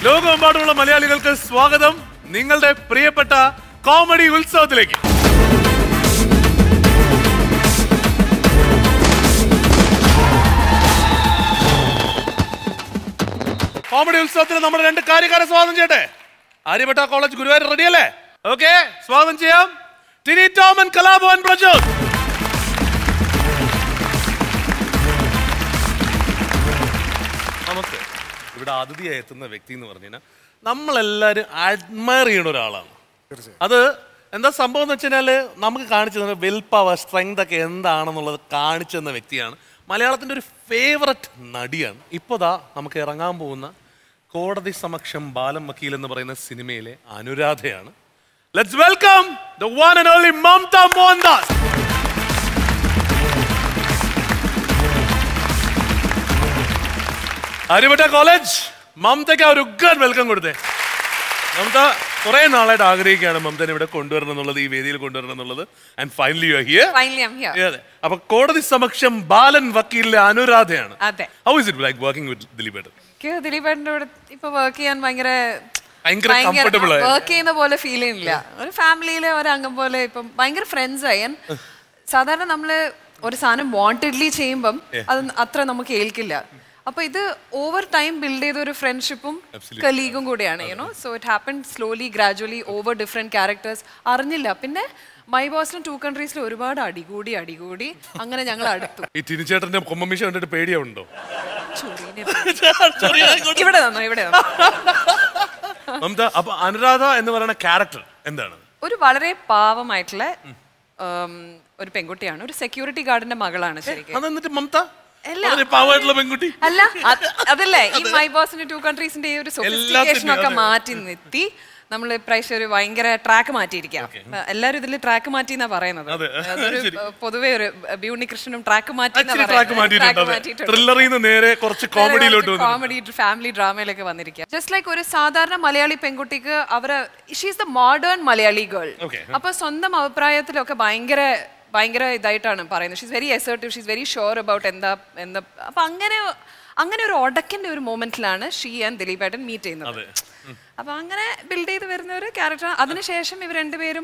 ലോകമെമ്പാടുമുള്ള മലയാളികൾക്ക് സ്വാഗതം നിങ്ങളുടെ പ്രിയപ്പെട്ട കോമഡി ഉത്സവത്തിലേക്ക്. കോമഡി ഉത്സവത്തിന് നമ്മുടെ രണ്ട് കാര്യക്കാരെ സ്വാഗതം ചെയ്യട്ടെ. ആര്യഭട്ട കോളേജ് ഗുരുവായൂർ റെഡി അല്ലേ? ഓക്കെ, സ്വാഗതം ചെയ്യാം. ടിനി ടോം ആൻഡ് കലാഭവൻ പ്രജോത്. നമുക്ക് ഇവിടെ അതിഥിയായി എത്തുന്ന വ്യക്തി എന്ന് പറഞ്ഞു കഴിഞ്ഞാൽ നമ്മളെല്ലാവരും അഡ്മയർ ചെയ്യുന്ന ഒരാളാണ്. അത് എന്താ സംഭവം എന്ന് വെച്ച് കഴിഞ്ഞാൽ നമുക്ക് കാണിച്ചു തന്നെ വിൽ പവർ, സ്ട്രെങ്ത് ഒക്കെ എന്താണെന്നുള്ളത് കാണിച്ചു തന്ന വ്യക്തിയാണ്. മലയാളത്തിൻ്റെ ഒരു ഫേവററ്റ് നടിയാണ്. ഇപ്പോൾ ദാ നമുക്ക് ഇറങ്ങാൻ പോകുന്ന കോടതി സമക്ഷം ബാലം വക്കീൽ എന്ന് പറയുന്ന സിനിമയിലെ അനുരാധയാണ്. Let's welcome the one and only Mamta Mohandas. Aryabhata college മമതയ്ക്ക് ഒരു ഉഗ്രൻ വെൽക്കം കൊടുത്തേ. മമത കുറെ നാളായിട്ട് ആഗ്രഹിക്കുകയാണ് മമതനെ ഇവിടെ കൊണ്ടുവരണം എന്നുള്ളത്, ഈ വേദിയിൽ കൊണ്ടുവരണം എന്നുള്ളത്. And finally you are here. അപ്പൊ കോടതി സമക്ഷം ബാലൻ വക്കീലിലെ അനുരാധയാണ്. How is it like working with ദിലീപേട്ടൻ? ദിലീപേട്ടൻ്റെ കൂടെ ഇപ്പൊ വർക്ക് ചെയ്യാൻ ഭയങ്കര കംഫർട്ടബിൾ ആയി, വർക്ക് ചെയ്യുന്ന പോലെ ഫീൽ ചെയ്യുന്നില്ല. ഒരു ഫാമിലിയിലെ ഒരംഗം പോലെ ഇപ്പം ഭയങ്കര ഫ്രണ്ട്സ് ആയി. സാധാരണ നമ്മള് ഒരു സാധനം വാണ്ടഡ്ലി ചെയ്യുമ്പം അത് അത്ര നമുക്ക് ഏൽക്കില്ല. അപ്പൊ ഇത് ഓവർ ടൈം ബിൽഡ് ചെയ്ത ഒരു ഫ്രണ്ട്ഷിപ്പും കലീഗും കൂടെയാണ്. You know, so it happen slowly gradually over different characters. അറിഞ്ഞില്ല. പിന്നെ മൈ ബോസിലും 2 കൺട്രീസിലും ഒരുപാട് അടികൂടി അങ്ങനെ ഞങ്ങൾ അടുത്തു. ഈ ടിനിച്ചേട്ടന്റെ കൊമ്മമീശ കണ്ടിട്ട് പേടിയുണ്ടോ? ഇവിടെ വന്നോ. മമത, അപ്പൊ അനുരാധ എന്ന് പറയുന്ന ക്യാരക്ടർ എന്താണ്? ഒരു വളരെ പാവമായിട്ടുള്ള ഒരു പെൺകുട്ടിയാണ്. ഒരു സെക്യൂരിറ്റി ഗാർഡിന്റെ മകളാണ് ശരിക്കും. എന്നിട്ട് മമത പെൺകുട്ടി അല്ല, അതല്ലേ ഈ മൈ ബോസിന്റെ 2 കൺട്രീസിന്റെ ഈ ഒരു സൊഫിസ്റ്റിക്കേഷൻ ഒക്കെ മാറ്റി നിർത്തി നമ്മള് ഇപ്രാവശ്യം ഒരു ഭയങ്കര ട്രാക്ക് മാറ്റിയിരിക്കാം. എല്ലാരും ഇതിൽ ട്രാക്ക് മാറ്റി എന്നാ പറയുന്നത്. അതൊരു പൊതുവെ ഒരു ഉണ്ണികൃഷ്ണനും ട്രാക്ക് മാറ്റി കോമഡി ഫാമിലി ഡ്രാമയിലൊക്കെ വന്നിരിക്കുക. ജസ്റ്റ് ലൈക്ക് ഒരു സാധാരണ മലയാളി പെൺകുട്ടിക്ക് അവര് she's the modern Malayali girl. അപ്പൊ സ്വന്തം അഭിപ്രായത്തിലൊക്കെ ഭയങ്കര ഇതായിട്ടാണ് പറയുന്നത്. She's very assertive, she's very sure about എന്താ. അപ്പൊ അങ്ങനെ ഒരു ഒടക്കിന്റെ ഒരു മൊമെന്റിലാണ് ഷീ ആൻഡ് ദിലീപേട്ടൻ മീറ്റ് ചെയ്യുന്നത്. അപ്പൊ അങ്ങനെ ബിൽഡ് ചെയ്ത് വരുന്ന ഒരു ക്യാരക്ടർ. അതിനുശേഷം ഇവർ രണ്ടുപേരും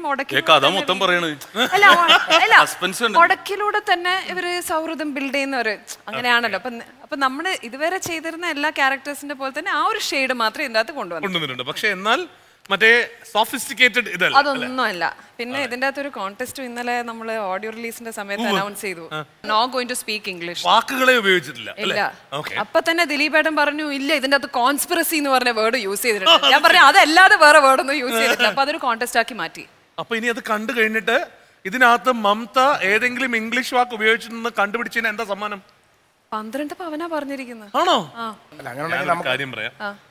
ഒടക്കിലൂടെ തന്നെ ഇവര് സൗഹൃദം ബിൽഡ് ചെയ്യുന്നവര് അങ്ങനെയാണല്ലോ. അപ്പൊ നമ്മള് ഇതുവരെ ചെയ്തിരുന്ന എല്ലാ ക്യാരക്ടേഴ്സിന്റെ പോലെ തന്നെ ആ ഒരു ഷെയ്ഡ് മാത്രമേ ഇതിന്റെ അകത്ത് കൊണ്ടുവന്നിട്ടുണ്ട്. പക്ഷെ എന്നാൽ മറ്റേ സോഫിസ്റ്റിക്കേറ്റഡ് ഇതല്ല, അതൊന്നുമല്ല. പിന്നെ ഇതിന്റെ അകത്തൊരു കോൺടെസ്റ്റ് ഇന്നലെ നമ്മള് ഓഡിയോ റിലീസിന്റെ സമയത്ത് അനൗൺസ് ചെയ്തു. Not going to speak English. വാക്കുകളെ ഉപയോഗിച്ചിട്ടില്ല. ഇല്ല. അപ്പൊ തന്നെ ദിലീപേട്ടൻ പറഞ്ഞു ഇല്ല ഇതിന്റെ അകത്ത് കോൺസ്പിറസി എന്ന് പറഞ്ഞ വേർഡ് യൂസ് ചെയ്തിട്ടുണ്ട്. ഞാൻ പറഞ്ഞു അതല്ലാതെ വേറെ വേർഡ് ഒന്നും യൂസ് ചെയ്തിട്ടില്ല. അപ്പൊ അതൊരു കോൺടെസ്റ്റ് ആക്കി മാറ്റി. അപ്പൊ ഇനി അത് കണ്ടു കഴിഞ്ഞിട്ട് ഇതിനകത്ത് മമത ഏതെങ്കിലും ഇംഗ്ലീഷ് വാക്ക് ഉപയോഗിച്ചിട്ടുണ്ടെന്ന് കണ്ടുപിടിച്ചതിന് എന്താ സമ്മാനം? 12 പവനാ പറഞ്ഞിരിക്കുന്നത്. ആണോ? കാര്യം പറയാം.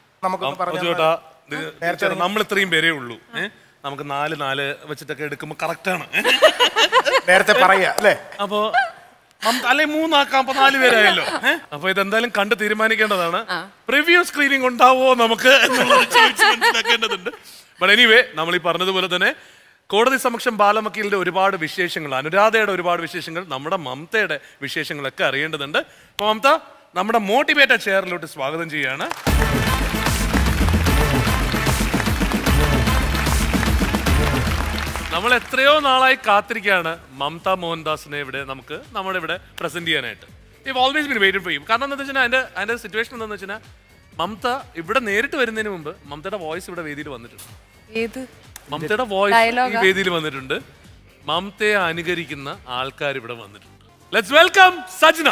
നമ്മൾ ഇത്രയും പേരേ ഉള്ളൂ. നമുക്ക് 4 വെച്ചിട്ടൊക്കെ എടുക്കുമ്പോ കറക്റ്റ് ആണ്. നേരത്തെ പറയാ അല്ലേ? അപ്പൊ അല്ലെ 3 ആക്കാം, അപ്പൊ 4 പേരായല്ലോ. അപ്പൊ ഇതെന്തായാലും കണ്ട് തീരുമാനിക്കേണ്ടതാണ്. പ്രിവ്യൂ സ്ക്രീനിങ് ഉണ്ടാവോ നമുക്ക് മനസ്സിലാക്കേണ്ടതുണ്ട്. ബട്ട് എനിവേ, നമ്മൾ ഈ പറഞ്ഞതുപോലെ തന്നെ കോടതി സമക്ഷം ബാലൻ വക്കീലിന്റെ ഒരുപാട് വിശേഷങ്ങൾ, അനുരാധയുടെ ഒരുപാട് വിശേഷങ്ങൾ, നമ്മുടെ മമതയുടെ വിശേഷങ്ങളൊക്കെ അറിയേണ്ടതുണ്ട്. അപ്പൊ മമത, നമ്മുടെ മോട്ടിവേറ്റഡ് ചെയറിലോട്ട് സ്വാഗതം ചെയ്യാണ്. നമ്മൾ എത്രയോ നാളായി കാത്തിരിക്കുകയാണ് മമത മോഹൻദാസിനെ നമ്മുടെ ഇവിടെ പ്രസന്റ് ചെയ്യാനായിട്ട്. You always been waiting for you. കാരണം എന്താ വെച്ചാൽ അതിന്റെ സിറ്റുവേഷൻ എന്താണെന്ന് വെച്ചാൽ മമത ഇവിടെ നേരിട്ട് വരുന്നതിന് മുമ്പ് മമതയുടെ വോയിസ് ഇവിടെ വേദിയിൽ വന്നിട്ടുണ്ട്. മമതയുടെ വോയിസ് ഈ വേദിയിൽ വന്നിട്ടുണ്ട്. മമതയെ അനുകരിക്കുന്ന ആൾക്കാർ ഇവിടെ വന്നിട്ടുണ്ട്. Let's welcome Sajna.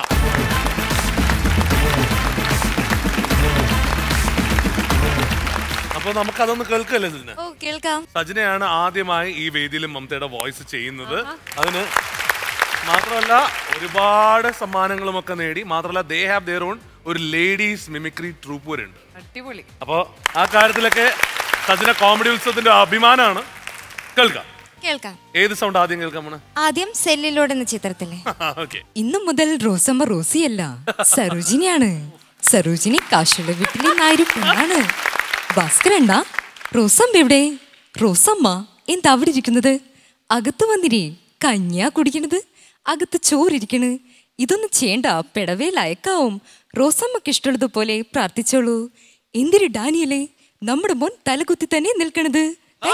അപ്പൊ നമുക്ക് അതൊന്ന് കേൾക്കല്ലേ സജ്ന? സജ്നയാണ് ആദ്യമായി ഈ വേദിയിൽ മമതയുടെ വോയിസ് ചെയ്യുന്നത്. അതിന് മാത്രമല്ല ഒരുപാട് സമ്മാനങ്ങളും ഒക്കെ നേടി. മാത്രമല്ല ദേ ഹാവ് ദെയർ ഓൺ ഒരു ലേഡീസ് മിമിക്രി ട്രൂപ്പ് വരെ ഉണ്ട്. അടിപൊളി. അപ്പൊ ആ കാര്യത്തിലൊക്കെ സജ്ന കോമഡി ഉത്സവത്തിന്റെ അഭിമാനമാണ്. കേൾക്കാം. ഏത് സൗണ്ട് ആദ്യം കേൾക്കാം? ആദ്യം സെല്ലിലൂടെ എന്ന ചിത്രത്തിലെ ഇന്നു മുതൽ റോസമ്മ റോസിയല്ല, സരോജിനിയാണ്. സരോജിനി കാശുള്ള വീട്ടിലെ നായൊരു പെണ്ണാണ്. ഭാസ്കരണ്ട, റോസമ്മ എവിടെ? റോസമ്മ എന്താ അവിടെ ഇരിക്കുന്നത്? അകത്ത് വന്നിരേ, കഞ്ഞിയാ കുടിക്കണത്, അകത്ത് ചോറിരിക്കണ്. ഇതൊന്നും ചെയ്യണ്ട, പെടവേൽ അയക്കാവും. റോസമ്മക്ക് ഇഷ്ടമുള്ളതുപോലെ പ്രാർത്ഥിച്ചോളൂ. എന്തിരി ഡാനിയലേ, നമ്മുടെ മോൻ തലകുത്തി തന്നെ നിൽക്കണത്.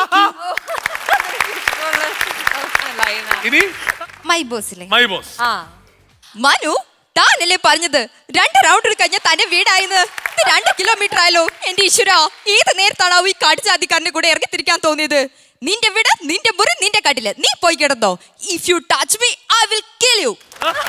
ഇനി മൈ ബോസിലെ മൈ ബോസ്. മനു, താനല്ലേ പറഞ്ഞത് 2 റൗണ്ട് കഴിഞ്ഞാൽ തന്നെ വീടായെന്ന്? 2 കിലോമീറ്റർ ആയല്ലോ. എന്റെ ഈശ്വര, ഏത് നേരത്താണോ ഈ കാട്ടുജാതിക്കാരന്റെ കൂടെ ഇറങ്ങിത്തിരിക്കാൻ തോന്നിയത്? നിന്റെ വീട്, നിന്റെ മുറി, നിന്റെ കട്ടില്, നീ പോയി കിടന്നോ. If you touch me I will kill you.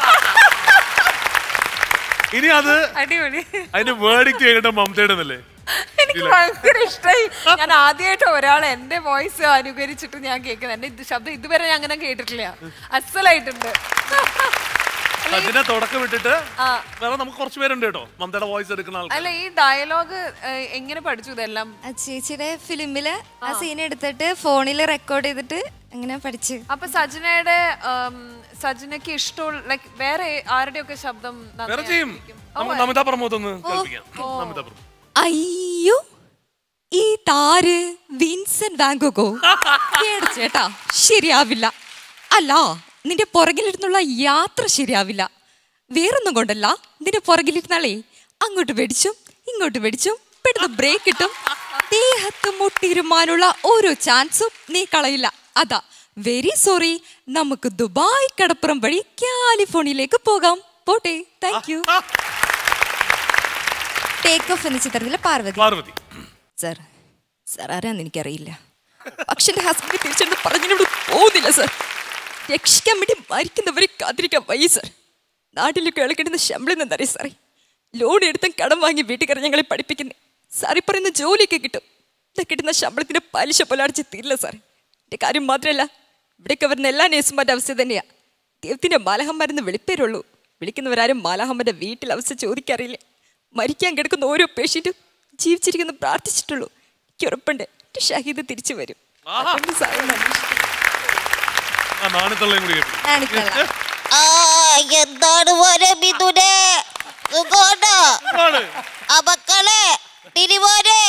ഇനി അത് അടിപൊളി. അതിന്റെ വേർഡിക്റ്റ് കേൾക്കട്ടെ മമതയുടെ അല്ലേ? എനിക്ക് ഭയങ്കര ഇഷ്ടമായി. ഞാൻ ആദ്യമായിട്ട് ഒരാൾ എന്റെ വോയിസ് അനുകരിച്ചിട്ട് ഞാൻ കേൾക്കുന്നത്. എന്റെ ശബ്ദം ഇതുവരെ ഞാൻ അങ്ങനെ കേട്ടിട്ടില്ല. അസലായിട്ടുണ്ട്. അതിനെ തുടക്കം വിട്ടിട്ട് വേറെ നമുക്ക് കുറച്ച് പേരുണ്ട് കേട്ടോ മമതയുടെ വോയിസ് എടുക്കുന്ന ആൾക്കാർ. അല്ല, ഈ ഡയലോഗ് എങ്ങനെ പഠിച്ചു ഇതെല്ലാം? ചേച്ചിയുടെ ഫിലിമില് ആ സീൻ എടുത്തിട്ട് ഫോണിൽ റെക്കോർഡ് ചെയ്തിട്ട് അങ്ങനെ പഠിച്ചു. അപ്പൊ സജനക്ക് ഇഷ്ടമുള്ള ലൈക് വേറെ ആരുടെയൊക്കെ ശബ്ദം വേറെ ചെയ്യും. നമുക്ക് നമിത പ്രമോദ് ഒന്ന് കേൾപ്പിക്കാം. നമിത പ്രമോദ്. അയ്യോ, ഈ താര് വിൻസെന്റ് വാൻഗോഗോ ചേട്ടാ ശരിയാവില്ല. അല്ല, നിന്റെ പുറകിലിരുന്നുള്ള യാത്ര ശരിയാവില്ല. വേറൊന്നും കൊണ്ടല്ല, നിന്റെ പുറകിലിരുന്നാളേ അങ്ങോട്ട് വെടിച്ചും ഇങ്ങോട്ട് വെടിച്ചും പെട്ടെന്ന് ബ്രേക്ക് കിട്ടും. ദേഹത്ത് മുട്ടിയിരുമാനുള്ള ഓരോ ചാൻസും നീ കളയില്ല. അതാ വെരി സോറി. നമുക്ക് ദുബായ് കടപ്പുറം വഴി കാലിഫോർണിയയിലേക്ക് പോകാം. പോട്ടെ. Thank you. ടേക്ക് ഓഫ് എന്ന ചിത്രത്തിലെ പാർവതി. സർ ആരാന്ന് എനിക്കറിയില്ല. പക്ഷെ എന്റെ ഹസ്ബൻഡ് തിരിച്ചെന്ന് പറഞ്ഞിട്ട് പോകുന്നില്ല സർ. രക്ഷിക്കാൻ വേണ്ടി മരിക്കുന്നവരെ കാത്തിരിക്കാൻ വയ്യ സർ. നാട്ടിലേക്ക് ഇളക്കിടുന്ന ശമ്പളം എന്നറിയാം സാറേ. ലോൺ എടുത്തും കടം വാങ്ങി വീട്ടുകാരെ ഞങ്ങളെ പഠിപ്പിക്കുന്നത്. സാറി പറയുന്ന ജോലിയൊക്കെ കിട്ടും. ഇത് കിട്ടുന്ന ശമ്പളത്തിന്റെ പലിശ പോലെ അടിച്ച് തീരില്ല സാറേ. എൻ്റെ കാര്യം മാത്രമല്ല, ഇവിടേക്ക് വരുന്ന എല്ലാ നേഴ്സുമാരുടെ അവസ്ഥ തന്നെയാ. ദൈവത്തിന്റെ മാലാഹന്മാരെന്ന് വിളിപ്പേരുള്ളൂ. വിളിക്കുന്നവരാരും മാലാഹമ്മന്റെ വീട്ടിൽ അവസ്ഥ ചോദിക്കാറില്ല. മരിക്കാൻ കിടക്കുന്ന ഓരോ പേഷ്യന്റും ജീവിച്ചിരിക്കുന്ന പ്രാർത്ഥിച്ചിട്ടുള്ളൂ. എനിക്ക് ഉറപ്പുണ്ട് ഷഹീദ് തിരിച്ചു വരും. എന്താണ് മിഥുനെ മക്കളെ തിരുവോനെ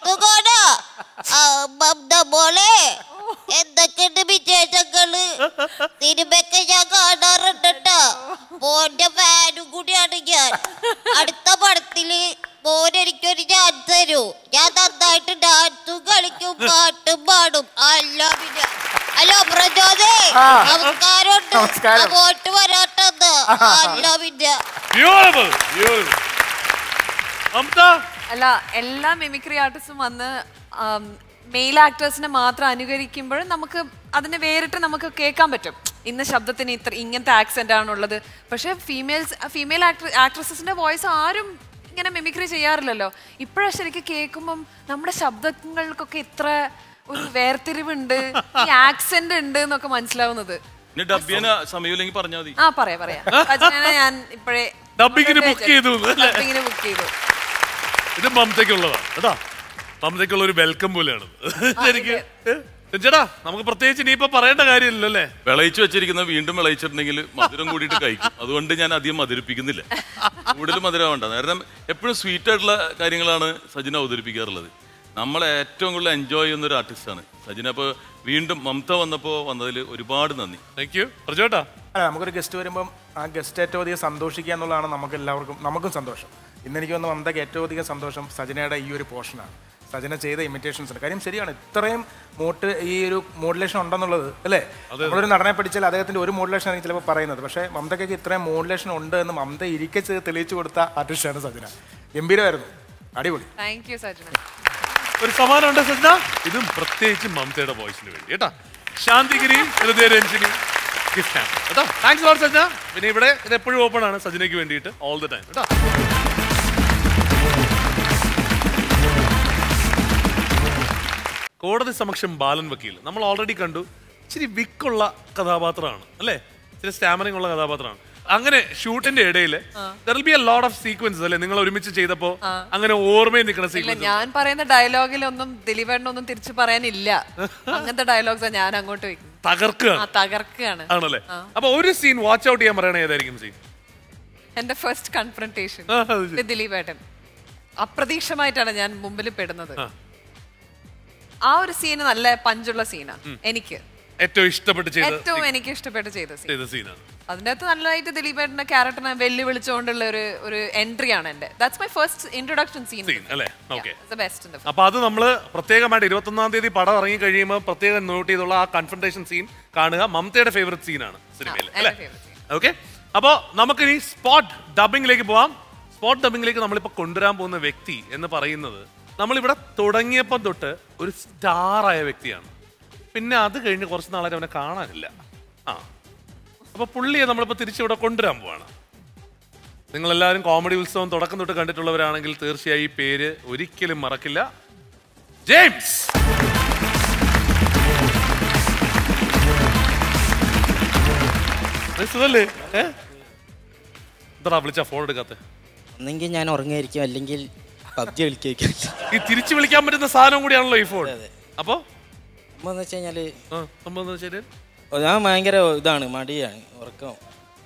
മോളെ എന്തൊക്കെയുണ്ട് വിശേഷങ്ങള്? സിനിമയൊക്കെ ഞാൻ കാണാറുണ്ടോ? മോന്റെ ഫാനും കൂടിയാണ് ഞാൻ. അടുത്ത പടത്തില് മോൻ എനിക്കൊരു ചാൻസ് തരൂ. ഞാൻ നന്നായിട്ട് ഡാൻസും കളിക്കും, പാട്ടും പാടും. അല്ല പിന്നെ ഹലോ പ്രജോദേ, നമസ്കാരമുണ്ട്. അങ്ങോട്ട് വരാട്ടെന്ന്. അല്ല പിന്നെ അല്ല, എല്ലാ മിമിക്രി ആർട്ടിസ്റ്റും വന്ന് മെയിൽ ആക്ടേഴ്സിനെ മാത്രം അനുകരിക്കുമ്പോഴും നമുക്ക് അതിനെ വേറിട്ട് നമുക്ക് കേൾക്കാൻ പറ്റും. ഇന്ന ശബ്ദത്തിന് ഇങ്ങനത്തെ ആക്സെന്റ് ആണുള്ളത്. പക്ഷെ ഫീമെയിൽ ആക്ട്രസസിന്റെ വോയിസ് ആരും ഇങ്ങനെ മിമിക്രി ചെയ്യാറില്ലല്ലോ. ഇപ്പോഴാണ് ശരിക്കും കേൾക്കുമ്പം നമ്മുടെ ശബ്ദങ്ങൾക്കൊക്കെ ഇത്ര ഒരു വേർതിരിവുണ്ട്, ഈ ആക്സെന്റ് ഉണ്ട് എന്നൊക്കെ മനസ്സിലാവുന്നത്. പറയാം. ഞാൻ ഇപ്പോഴേ ഡബ്ബിങ്ങിന് ബുക്ക് ചെയ്തു. ഇത് മമതയ്ക്കുള്ളതാണ് കേട്ടോ. മമതയ്ക്കുള്ള ഒരു വെൽക്കം പോലെയാണ് ശരിക്കും. ചേട്ടാ, നമുക്ക് പ്രത്യേകിച്ച് ഇനിയിപ്പോ പറയേണ്ട കാര്യമില്ലല്ലോ അല്ലേ? വിളയിച്ചു വെച്ചിരിക്കുന്ന വീണ്ടും വിളയിച്ചിട്ടുണ്ടെങ്കിൽ മധുരം കൂടിയിട്ട് കഴിക്കും. അതുകൊണ്ട് ഞാൻ അധികം മധുരിപ്പിക്കുന്നില്ല. കൂടുതൽ മധുരം വേണ്ട. കാരണം എപ്പോഴും സ്വീറ്റ് ആയിട്ടുള്ള കാര്യങ്ങളാണ് സജിന അവതരിപ്പിക്കാറുള്ളത്. നമ്മളെ ഏറ്റവും കൂടുതൽ എൻജോയ് ചെയ്യുന്ന ഒരു ആർട്ടിസ്റ്റാണ് സജിന. അപ്പോൾ വീണ്ടും മമത വന്നതിൽ ഒരുപാട് നന്ദി. Thank you. പ്രജോട്ടാ, നമുക്കൊരു ഗസ്റ്റ് വരുമ്പം ആ ഗസ്റ്റ് ഏറ്റവും അധികം സന്തോഷിക്കുക എന്നുള്ളതാണ് നമുക്കും സന്തോഷം. ഇന്നെനിക്ക് വന്ന് മമതയ്ക്ക് ഏറ്റവും അധികം സന്തോഷം സജിനയുടെ ഈ ഒരു പോർഷനാണ്. സജിന ചെയ്ത ഇമിറ്റേഷൻസ്. കാര്യം ശരിയാണ്, ഇത്രയും ഈ ഒരു മോഡുലേഷൻ ഉണ്ടെന്നുള്ളത് അല്ലേ? നമ്മളൊരു നടനെ പഠിച്ചാൽ അദ്ദേഹത്തിന്റെ ഒരു മോഡുലേഷൻ ആണെങ്കിൽ ചിലപ്പോൾ പറയുന്നത്. പക്ഷേ മമതയ്ക്ക് ഇത്രയും മോഡുലേഷൻ ഉണ്ട് എന്ന് മമത ഇരിക്കെ ചെയ്ത് തെളിയിച്ചു കൊടുത്ത ആർട്ടിസ്റ്റാണ് സജിന. ഗംഭീരമായിരുന്നു, അടിപൊളി. Thank you Sajina. ഒരു സമ്മാനമുണ്ട് സജിന, ഇതും പ്രത്യേകിച്ച് മമതയുടെ വോയിസിന് വേണ്ടി കേട്ടാ. ശാന്തിഗിരി ഹൃദയരഞ്ജിനി ഗിഫ്റ്റ് ആണ് കേട്ടോ. Thanks for Sajina. പിന്നെ ഇവിടെ ഇത് എപ്പോഴും ഓപ്പൺ ആണ് സജിനയ്ക്ക് വേണ്ടിയിട്ട്, ഓൾ ദ ടൈം കേട്ടോ. കോടതി സമക്ഷം ബാലൻ വക്കീൽ നമ്മൾ ഓൾറെഡി കണ്ടു. ഇച്ചിരി വിക്കുള്ള കഥാപാത്രമാണ് അല്ലേ? ഇച്ചിരി സ്റ്റാമറിംഗ് ഉള്ള കഥാപാത്രമാണ്. അങ്ങനെ ഷൂട്ടിന്റെ ഇടയിൽ there will be a lot of sequences അല്ലേ നിങ്ങൾ ഒരുമിച്ച് ചെയ്തപ്പോ? അങ്ങനെ ഓർമ്മയിൽ നിൽക്കുന്ന സീക്വൻസ്. ഞാൻ പറയുന്ന ഡയലോഗിലൊന്നും ദിലീപേട്ടനൊന്നും തിരിച്ചു പറയാനില്ല. അങ്ങനത്തെ ഡയലോഗ്സ് ഞാൻ അങ്ങോട്ട് വെക്കും. തകർക്കുകയാണ് ആണല്ലേ? അപ്പൊ ഒരു സീൻ വാച്ച് ഔട്ട് ചെയ്യാൻ പറയണ ഏതായിരിക്കും സീൻ? എന്റെ ഫസ്റ്റ് കൺഫ്രണ്ടേഷൻ ദിലീപേട്ടൻ. അപ്രതീക്ഷമായിട്ടാണ് ഞാൻ മുമ്പിൽ പെടുന്നത്. ആ ഒരു സീന് നല്ല പഞ്ചുള്ള സീനാ എനിക്ക്. ഏറ്റവും ഇഷ്ടപ്പെട്ട് ഏറ്റവും എനിക്ക് ഇഷ്ടപ്പെട്ട് ചെയ്ത സീനാണ്. അതിന്റെ അകത്ത് നല്ലതായിട്ട് ദിലീപേട്ടന്റെ ക്യാരക്ടറിനെ വെല്ലുവിളിച്ചുകൊണ്ടുള്ള ഒരു എൻട്രി ആണ് എന്റെ. That's my first introduction scene അല്ലേ? ഓക്കെ. ബെസ്റ്റ്. അപ്പൊ അത് നമ്മള് പ്രത്യേകമായിട്ട് 21-ാം തീയതി പടം ഇറങ്ങി കഴിയുമ്പോൾ പ്രത്യേകം നോട്ട് ചെയ്തുള്ള ആ കൺഫ്രണ്ടേഷൻ സീൻ കാണുക. മമതയുടെ ഫേവറേറ്റ് സീനാണ് സിനിമയിൽ അല്ലേ? ഓക്കെ. അപ്പോൾ നമുക്കിനി സ്പോട്ട് ഡബിങ്ങിലേക്ക് പോവാം. സ്പോട്ട് ഡബിങ്ങിലേക്ക് നമ്മളിപ്പോൾ കൊണ്ടുവരാൻ പോകുന്ന വ്യക്തി എന്ന് പറയുന്നത് നമ്മളിവിടെ തുടങ്ങിയപ്പം തൊട്ട് ഒരു സ്റ്റാറായ വ്യക്തിയാണ്. പിന്നെ അത് കഴിഞ്ഞ് കുറച്ച് നാളായിട്ട് അവനെ കാണാനില്ല. അപ്പോൾ പുള്ളിയെ നമ്മളിപ്പോൾ തിരിച്ചിവിടെ കൊണ്ടുവരാൻ പോവാണ്. നിങ്ങളെല്ലാവരും കോമഡി ഉത്സവം തുടക്കം തൊട്ട് കണ്ടിട്ടുള്ളവരാണെങ്കിൽ തീർച്ചയായും ഈ പേര് ഒരിക്കലും മറക്കില്ല. ജെയിംസ്. സുഖല്ലേ? എന്താ വിളിച്ചാ ഫോൺ എടുക്കാത്ത? ഒന്നെങ്കിൽ ഞാൻ ഉറങ്ങായിരിക്കും, അല്ലെങ്കിൽ പബ്ജി കളിക്കും. ഈ തിരിച്ചു വിളിക്കാൻ പറ്റുന്ന സാധനം കൂടിയാണല്ലോ ഈ ഫോൺ. അപ്പൊ സംഭവം വെച്ച് കഴിഞ്ഞാല് ശരി, ഞാൻ ഭയങ്കര ഇതാണ്, മടിയാണ്, ഉറക്കം.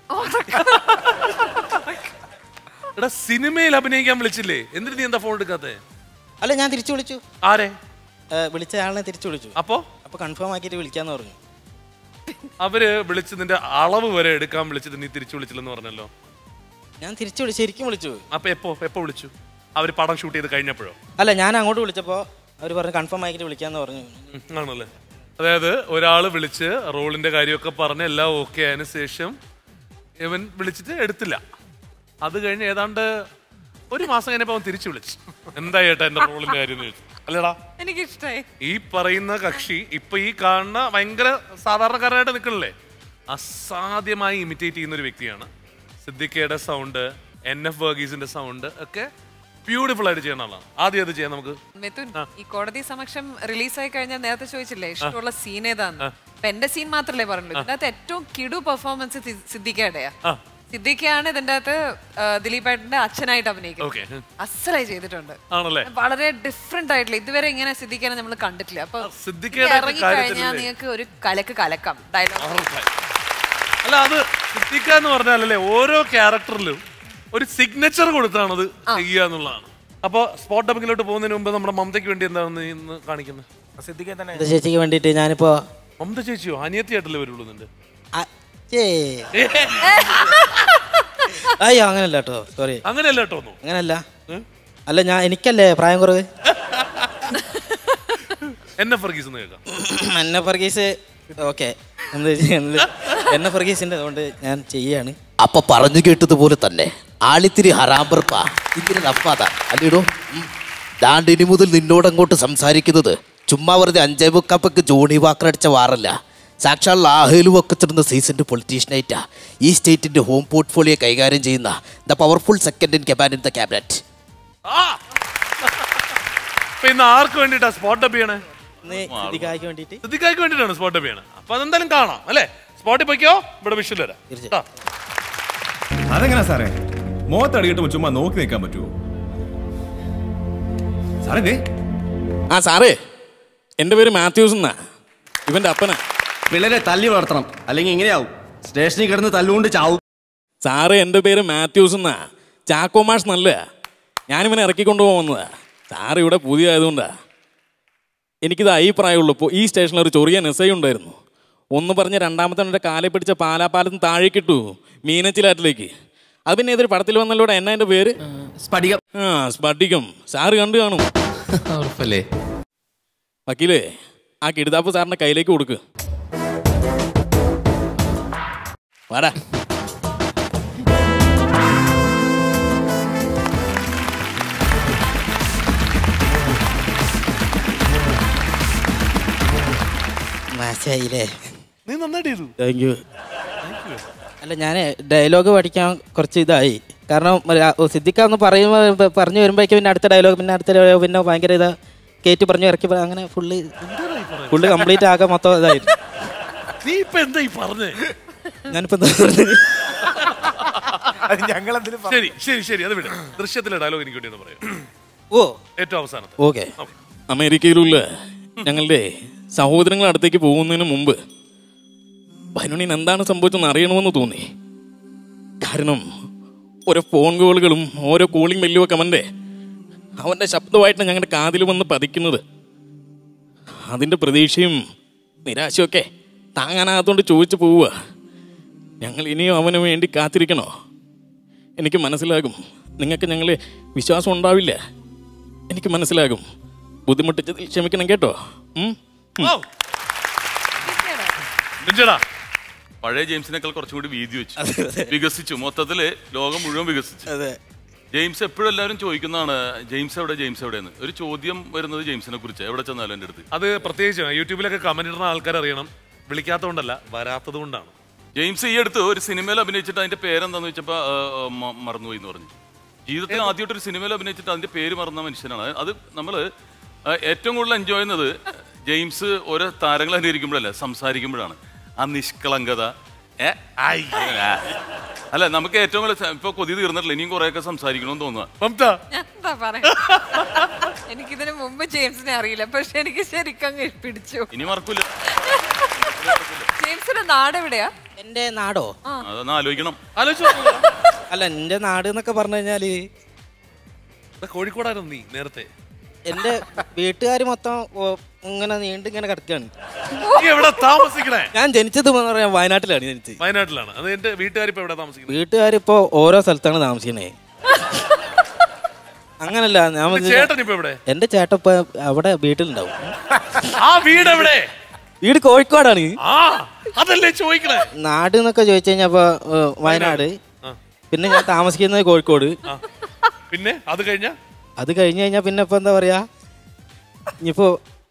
എടാ സിനിമയിൽ അഭിനയിക്കാൻ വിളിച്ചില്ലേ, എന്നിട്ട് നീ എന്താ ഫോൺ എടുക്കാത്തെ? അല്ല, ഞാൻ തിരിച്ചു വിളിച്ചു. ആരെ? വിളിച്ച ആളിനെ തിരിച്ചു വിളിച്ചു. അപ്പൊ കൺഫേം ആക്കിയിട്ട് വിളിക്കാന്ന് പറഞ്ഞു. അവര് വിളിച്ച് നിന്റെ അളവ് വരെ എടുക്കാൻ വിളിച്ചിട്ട് നീ തിരിച്ചു വിളിച്ചില്ലെന്ന് പറഞ്ഞല്ലോ. ഞാൻ തിരിച്ചു വിളിച്ചു, ശരിക്കും വിളിച്ചു. അപ്പൊ എപ്പോ വിളിച്ചു? അവര് പടം ഷൂട്ട് ചെയ്ത് കഴിഞ്ഞപ്പോഴോ? അല്ല, ഞാൻ അങ്ങോട്ട് വിളിച്ചപ്പോ അവര് പറഞ്ഞു കൺഫേം ആക്കിയിട്ട് വിളിക്കാന്ന് പറഞ്ഞു. ആണല്ലേ? അതായത് ഒരാള് വിളിച്ച് റോളിന്റെ കാര്യമൊക്കെ പറഞ്ഞ് എല്ലാം ഓക്കെ ആയതിനു ശേഷം ഇവൻ വിളിച്ചിട്ട് എടുത്തില്ല. അത് കഴിഞ്ഞ് ഏതാണ്ട് ഒരു മാസം കഴിഞ്ഞപ്പോ അവൻ തിരിച്ചു വിളിച്ചു. എന്താ ചേട്ടാ എന്റെ റോളിന്റെ കാര്യം ചോദിച്ചു. അല്ലടാ, എനിക്ക് ഇഷ്ടമായി. ഈ പറയുന്ന കക്ഷി ഇപ്പൊ ഈ കാണുന്ന ഭയങ്കര സാധാരണക്കാരനായിട്ട് നിൽക്കണില്ലേ, അസാധ്യമായി ഇമിറ്റേറ്റ് ചെയ്യുന്ന ഒരു വ്യക്തിയാണ്. സിദ്ദിഖയുടെ സൗണ്ട്, NF വർഗീസിന്റെ സൗണ്ട് ഒക്കെ ബ്യൂട്ടിഫുൾ ആയിട്ട് ചെയ്യുന്ന ആളാണ്. ആദ്യം അത് ചെയ്യാം നമുക്ക്. മിഥുൻ, ഈ കോടതി സമക്ഷം റിലീസായി കഴിഞ്ഞാൽ നേരത്തെ ചോദിച്ചില്ലേ ഇഷ്ടമുള്ള സീൻ ഏതാന്ന്. അപ്പൊ എന്റെ സീൻ മാത്രല്ലേ പറഞ്ഞുള്ളൂ. ഇതിനകത്ത് ഏറ്റവും കിടു പെർഫോമൻസ് സിദ്ദിഖയുടെയാ. സിദ്ദിഖയാണ് ഇതിന്റെ അകത്ത് ദിലീപേട്ടന്റെ അച്ഛനായിട്ട് അഭിനയിക്കുന്നത്. അസലായി ചെയ്തിട്ടുണ്ട്. വളരെ ഡിഫറെന്റ് ആയിട്ടുള്ള, ഇതുവരെ ഇങ്ങനെ സിദ്ദിഖിനെ നമ്മൾ കണ്ടിട്ടില്ല. അപ്പൊ ഇറങ്ങി കഴിഞ്ഞാൽ നിങ്ങൾക്ക് ഒരു കലക്കാം ഡയലോഗ്. അല്ല, അത് സിദ്ദിഖ എന്ന് പറഞ്ഞാലല്ലേ ഓരോ ക്യാരക്ടറിലും ഒരു സിഗ്നേച്ചർ കൊടുത്താണ് അത് ചെയ്യുക എന്നുള്ളതാണ്. അപ്പൊ സ്പോട്ട് ഡബിങ്ങിലോട്ട് പോകുന്നതിന് മുമ്പ് നമ്മുടെ മമതയ്ക്ക് വേണ്ടി എന്താണ് ഇന്ന് കാണിക്കുന്നത്? സിദ്ദിഖ തന്നെ ചേച്ചിക്ക് വേണ്ടിട്ട് ഞാനിപ്പോ. മമത ചേച്ചിയോ? അനിയത്തിയായിട്ടല്ലേ വരുള്ളൂ നിന്റെ? അയ്യോ, അങ്ങനല്ല കേട്ടോ, സോറി. അങ്ങനെയല്ല കേട്ടോ. അങ്ങനല്ല. അല്ല, എനിക്കല്ലേ പ്രായം കുറവ്. NF വർഗീസ് കേൾക്കാം. NF വർഗീസ് ഓക്കെ, NF വർഗീസിന്റെ അതുകൊണ്ട് ഞാൻ ചെയ്യാണ്. അപ്പൊ പറഞ്ഞു കേട്ടതുപോലെ തന്നെ ആളിത്തിരി ഹറാമ്പർപ്പ ഇതിന് നപ്പാത അല്ലേടോ. ദാണ്ട് ഇനി മുതൽ നിന്നോടങ്ങോട്ട് സംസാരിക്കുന്നത് ചുമ്മാ വെറുതെ 5 മുക്കാപ്പക്ക് ജോണി വാക്കർ അടിച്ച വാറല്ല, സാക്ഷാൽ ലാഹേലും ഒക്കെ ചെറുന്ന സീസൺഡ് പൊളിറ്റീഷ്യനായിട്ടാ ഈ സ്റ്റേറ്റിന്റെ ഹോം പോർട്ട്ഫോളിയോ കൈകാര്യം ചെയ്യുന്ന the powerful second in command in the cabinet. ഇന്ന് ആർക്ക് വേണ്ടിട്ടാ സ്പോട്ട് ഡബ് ചെയ്യണേ? സിദ്ദിഖായ്ക്ക് വേണ്ടിട്ടാണ് സ്പോട്ട് ഡബ് ചെയ്യണേ. അപ്പൊ അതെന്തായാലും കാണാം അല്ലേ? സ്പോട്ടിൽ പോയിക്കോ, ഇവിടെ വിഷ്വൽ വരാം. അതെങ്ങനാ സാറേ, മുഖത്തടിയിട്ട് ചുമ്മാ നോക്കി നിൽക്കാൻ പറ്റുമോ സാറേ? സാറേ, എൻ്റെ പേര് മാത്യൂസ് എന്നാ, ഇവന്റെ അപ്പനാ. പിള്ളേരെ തല്ലി വളർത്തണം, അല്ലെങ്കിൽ ഇങ്ങനെയാവും, സ്റ്റേഷനിൽ കിടന്ന് തല്ലുകൊണ്ട് ചാവും. സാറേ, എൻ്റെ പേര് മാത്യൂസ് എന്നാ, ചാക്കോ മാഷ് നല്ല. ഞാനിവനെ ഇറക്കിക്കൊണ്ടുപോകാൻ വന്നതാ. സാറ് ഇവിടെ പുതിയ ആയതുകൊണ്ടാ. എനിക്കിത് അഭിപ്രായമുള്ളൂ. ഇപ്പോൾ ഈ സ്റ്റേഷനിൽ ഒരു ചൊറിയാൻ SI ഉണ്ടായിരുന്നു. ഒന്ന് പറഞ്ഞ് രണ്ടാമത്തെ എൻ്റെ കാലെ പിടിച്ച പാലാപ്പാലത്ത് താഴേക്കിട്ടു മീനച്ചിലാറ്റിലേക്ക്. അത് പിന്നെ ഏതൊരു പടത്തിൽ വന്നല്ലോടെ. എന്നാ എൻ്റെ പേര്? സ്ഫടികം. സ്ഫടികം. സാറ് കണ്ടു കാണും. വക്കീലേ, ആ കിടുതാപ്പ് സാറിന്റെ കയ്യിലേക്ക് കൊടുക്ക്. വാടാ. നീ നന്നായിട്ട് ചെയ്തു. Thank you. അല്ല, ഞാൻ ഡയലോഗ് പഠിക്കാൻ കുറച്ച് ഇതായി. കാരണം സിദ്ദിഖ ഒന്ന് പറഞ്ഞു വരുമ്പോഴേക്കും പിന്നെ അടുത്ത ഡയലോഗ്, പിന്നെ അടുത്ത ഡയലോഗ്, പിന്നെ ഭയങ്കര ഇതാ കയറ്റി പറഞ്ഞു ഇറക്കി, അങ്ങനെ ഫുള്ള് കംപ്ലീറ്റ് ആകാൻ മൊത്തം ഇതായിരുന്നു. ഞാനിപ്പോ ശരി അത് വിടും. ദൃശ്യത്തിലെ ഡയലോഗ് എനിക്ക് വേണ്ടി പറയാം. ഏറ്റവും അവസാനത്തെ. ഓക്കെ. അമേരിക്കയിലുള്ള ഞങ്ങളുടെ സഹോദരങ്ങളുടെ അടുത്തേക്ക് പോകുന്നതിന് മുമ്പ് ഭനുണിന് എന്താണ് സംഭവിച്ചെന്ന് അറിയണമെന്ന് തോന്നി. കാരണം ഓരോ ഫോൺ കോളുകളും ഓരോ കോളിംഗ് ബെല്ലുമൊക്കെ അവൻ്റെ ശബ്ദമായിട്ട് ഞങ്ങളുടെ കാതിൽ വന്ന് പതിക്കുന്നത്. അതിൻ്റെ പ്രതീക്ഷയും നിരാശയൊക്കെ താങ്ങാനാകത്തോണ്ട് ചോദിച്ചു പോവുക. ഞങ്ങൾ ഇനിയും അവന് വേണ്ടി കാത്തിരിക്കണോ? എനിക്ക് മനസ്സിലാകും നിങ്ങൾക്ക് ഞങ്ങളെ വിശ്വാസം ഉണ്ടാവില്ല. എനിക്ക് മനസ്സിലാകും. ബുദ്ധിമുട്ടിച്ചതിൽ ക്ഷമിക്കണം കേട്ടോ. പഴയ ജെയിംസിനേക്കാൾ കുറച്ചും കൂടി വീതി വെച്ചു, വികസിച്ചു. മൊത്തത്തില് ലോകം മുഴുവൻ വികസിച്ചു. ജെയിംസ് എപ്പോഴും എല്ലാവരും ചോദിക്കുന്നതാണ് ജെയിംസ് എവിടെ, ജെയിംസ് എവിടെയെന്ന്. ഒരു ചോദ്യം വരുന്നത് ജെയിംസിനെ കുറിച്ച് എവിടെ ചെന്നാലും എൻ്റെ അടുത്ത്. അത് പ്രത്യേകിച്ച് യൂട്യൂബിലൊക്കെ കമന്റ് ഇടുന്ന ആൾക്കാർ അറിയണം, വിളിക്കാത്തതുകൊണ്ടല്ല വരാത്തത് കൊണ്ടാണ്. ജെയിംസ് ഈ അടുത്ത് ഒരു സിനിമയിൽ അഭിനയിച്ചിട്ട് അതിന്റെ പേരെന്താന്ന് വെച്ചപ്പോൾ മറന്നുപോയി എന്ന് പറഞ്ഞു. ജീവിതത്തിൽ ആദ്യമായിട്ടൊരു സിനിമയിൽ അഭിനയിച്ചിട്ട് അതിന്റെ പേര് മറന്ന മനുഷ്യനാണ്. അത് നമ്മൾ ഏറ്റവും കൂടുതൽ എൻജോയ് ചെയ്യുന്നത് ജെയിംസ് ഓരോ താരങ്ങൾ അനുകരിക്കുമ്പോഴല്ല, സംസാരിക്കുമ്പോഴാണ്. ആ നിഷ്കളങ്കത. അല്ല, നമുക്ക് ഏറ്റവും കൂടുതൽ ഇപ്പൊ കൊതി തീർന്നിട്ടില്ല, ഇനിയും കുറെയൊക്കെ സംസാരിക്കണമെന്ന് തോന്നുക. എനിക്കിതിന് മുമ്പ് ജെയിംസിനെ അറിയില്ല, പക്ഷെ എനിക്ക് ശരിക്കും പിടിച്ചു. ഇനി മറക്കൂല. ജെയിംസിന്റെ നാട് എവിടെയാ? എന്റെ നാടോ? അതൊന്ന് ആലോചിക്കണം. അല്ല, എന്റെ നാട് എന്നൊക്കെ പറഞ്ഞു കഴിഞ്ഞാല് കോഴിക്കോടായിരുന്നു നീ നേരത്തെ. എന്റെ വീട്ടുകാർ മൊത്തം ഇങ്ങനെ നീണ്ടിങ്ങനെ കിടക്കുകയാണ്. താമസിക്കണേ? ഞാൻ ജനിച്ചത് വയനാട്ടിലാണ് ജനിച്ചത്. വയനാട്ടിലാണ്. അത് എന്റെ വീട്ടുകാരിപ്പോ എവിടെ താമസിക്കുന്നത്? വീട്ടുകാരിപ്പോ ഓരോ സ്ഥലത്താണ് താമസിക്കണേ. അങ്ങനല്ല, ഞാൻ എന്റെ ചേട്ടൻ ഇപ്പൊ അവിടെ വീട്ടിലുണ്ടാവും. ആ വീട് എവിടെ? വീട് കോഴിക്കോടാണ്. അതല്ലേ ചോദിക്കണേ. നാട് എന്നൊക്കെ ചോദിച്ചു കഴിഞ്ഞപ്പോ വയനാട്. പിന്നെ ഞാൻ താമസിക്കുന്നത് കോഴിക്കോട്. പിന്നെ അത് കഴിഞ്ഞു കഴിഞ്ഞാ പിന്നെ ഇപ്പൊ എന്താ പറയാ, ഇനിയിപ്പോ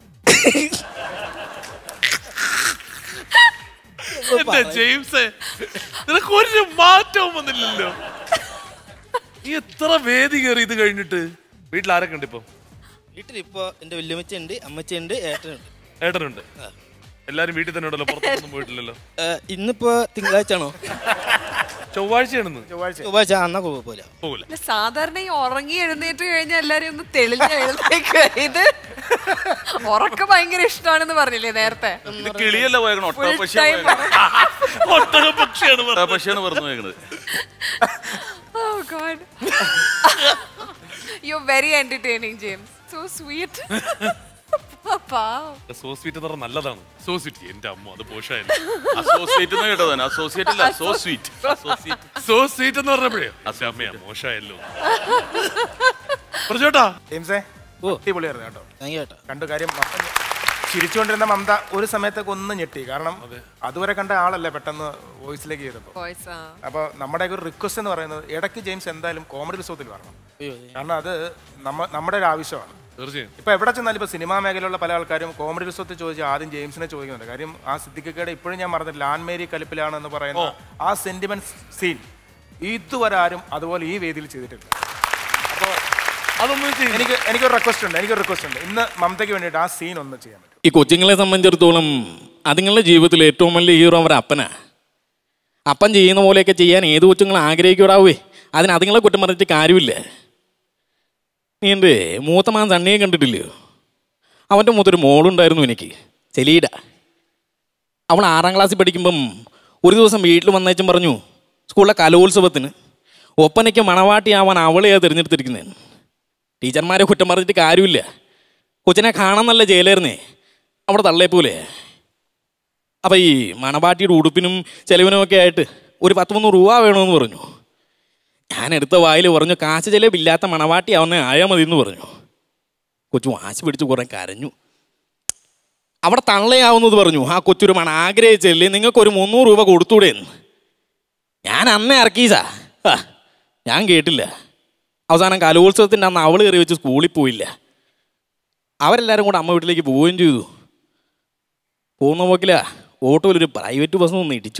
ജെയിംസ് നിനക്ക് ഒരു മാറ്റവും വന്നില്ലല്ലോ. നീ എത്ര വേദി കയറി ഇത് കഴിഞ്ഞിട്ട്? വീട്ടിൽ ആരൊക്കെ ഉണ്ട് ഇപ്പൊ? വീട്ടിലിപ്പോ എന്റെ വല്യമ്മച്ചുണ്ട്, അമ്മച്ചുണ്ട്, ഏട്ടനുണ്ട്. എല്ലാരും വീട്ടിൽ തന്നെ ഉണ്ടല്ലോ, പുറത്തൊന്നും പോയിട്ടില്ലല്ലോ. ഇന്നിപ്പോ തിങ്കളാഴ്ച ആണോ? ചൊവ്വാഴ്ചയാണെന്ന്. ചൊവ്വാഴ്ച എന്നാ പോകില്ല. സാധാരണ ഈ ഉറങ്ങി എഴുന്നേറ്റ് കഴിഞ്ഞാൽ എല്ലാരും ഒന്ന് തെളിഞ്ഞ എഴുന്നേക്ക്. ഇത് ഉറക്കം ഭയങ്കര ഇഷ്ടമാണെന്ന് പറഞ്ഞില്ലേ നേരത്തെ? കിളിയല്ല പോയേക്കണ, പക്ഷിയാണ് പറഞ്ഞു പോയേക്കണത്. Oh God. You're very entertaining, James. So sweet. So sweet എന്ന് പറഞ്ഞാൽ നല്ലതാണ്. സോ സ്വീറ്റ് എന്റെ അമ്മ, അത് പോഷായിരുന്നു. സോ സ്വീറ്റ് എന്ന് പറഞ്ഞപ്പോഴേ അമ്മയാ മോശമായല്ലോ. കണ്ടു കാര്യം. ചിരിച്ചുകൊണ്ടിരുന്ന മമത ഒരു സമയത്തൊക്കെ ഒന്ന് ഞെട്ടി. കാരണം അതുവരെ കണ്ട ആളല്ലേ പെട്ടെന്ന് വോയിസിലേക്ക് ചെയ്തപ്പോ. അപ്പൊ നമ്മുടെ ഒരു റിക്വസ്റ്റ് എന്ന് പറയുന്നത് ഇടയ്ക്ക് ജെയിംസ് എന്തായാലും കോമഡി റിസോർട്ടിൽ വരണം. കാരണം അത് നമ്മുടെ ഒരു ആവശ്യമാണ്. ഇപ്പൊ എവിടെ ചെന്നാലും ഇപ്പൊ സിനിമാ മേഖലയിലുള്ള പല ആൾക്കാരും കോമഡി റിസോർട്ടിൽ ചോദിച്ചാൽ ആദ്യം ജെയിംസിനെ ചോദിക്കുന്നുണ്ട്. കാര്യം ആ സിദ്ദിഖയുടെ ഇപ്പോഴും ഞാൻ പറഞ്ഞില്ല, ലാൻമേരി കലിപ്പിലാണെന്ന് പറയുന്ന ആ സെന്റിമെന്റ് സീൻ ഇതുവരെ ആരും അതുപോലെ ഈ വേദിയിൽ ചെയ്തിട്ടില്ല. അപ്പോൾ എനിക്കൊരു റിക്വസ്റ്റ് ഉണ്ട്. ഇന്ന് മമതയ്ക്ക് വേണ്ടിയിട്ട് ആ സീൻ ഒന്ന് ചെയ്യാൻ പറ്റും. ഈ കൊച്ചുങ്ങളെ സംബന്ധിച്ചിടത്തോളം അതുങ്ങളുടെ ജീവിതത്തിൽ ഏറ്റവും വലിയ ഹീറോ അവരുടെ അപ്പനാ. അപ്പൻ ചെയ്യുന്ന പോലെയൊക്കെ ചെയ്യാൻ ഏത് കൊച്ചുങ്ങൾ ആഗ്രഹിക്കൂടാവേ. അതിന് അതുങ്ങളെ കുറ്റം പറഞ്ഞിട്ട് കാര്യമില്ല. നീ എൻ്റെ മൂത്ത മാൻ സണ്ണിയെ കണ്ടിട്ടില്ലയോ? അവൻ്റെ മൂത്തൊരു മോളുണ്ടായിരുന്നു എനിക്ക്, ചെലീഡ. അവൾ 6ാം ക്ലാസ്സിൽ പഠിക്കുമ്പം ഒരു ദിവസം വീട്ടിൽ വന്നേച്ചും പറഞ്ഞു സ്കൂളിലെ കലോത്സവത്തിന് ഒപ്പനയ്ക്ക് മണവാട്ടിയാവാൻ അവളെയാണ് തിരഞ്ഞെടുത്തിരിക്കുന്നത്. ടീച്ചർമാരെ കുറ്റം പറഞ്ഞിട്ട് കാര്യമില്ല. കൊച്ചിനെ കാണാൻ നല്ല ജയിലായിരുന്നേ, അവിടെ തള്ളേപ്പോലെ. അപ്പം ഈ മണവാട്ടിയുടെ ഉടുപ്പിനും ചെലവിനും ഒക്കെ ആയിട്ട് ഒരു 10-300 രൂപ വേണമെന്ന് പറഞ്ഞു. ഞാൻ എടുത്ത വായിൽ പറഞ്ഞു കാശ് ചെലവില്ലാത്ത മണവാട്ടിയാവുന്ന ആയാൽ മതി എന്ന് പറഞ്ഞു. കൊച്ചു വാശി പിടിച്ച് കുറേ കരഞ്ഞു. അവിടെ തള്ളയാവുന്നത് പറഞ്ഞു. ആ കൊച്ചൊരു ആഗ്രഹിച്ചല്ലേ, നിങ്ങൾക്കൊരു 300 രൂപ കൊടുത്തൂടെ എന്ന്. ഞാൻ അന്നേ ഇറക്കീസാ, ഞാൻ കേട്ടില്ല. അവസാനം കലോത്സവത്തിൻ്റെ അന്ന് അവൾ കയറി വെച്ച് സ്കൂളിൽ പോയില്ല. അവരെല്ലാവരും കൂടെ അമ്മ വീട്ടിലേക്ക് പോവുകയും ചെയ്തു. പോകുന്ന പോക്കില്ല ഓട്ടോയിലൊരു പ്രൈവറ്റ് ബസ് ഒന്ന് ഇടിച്ചു.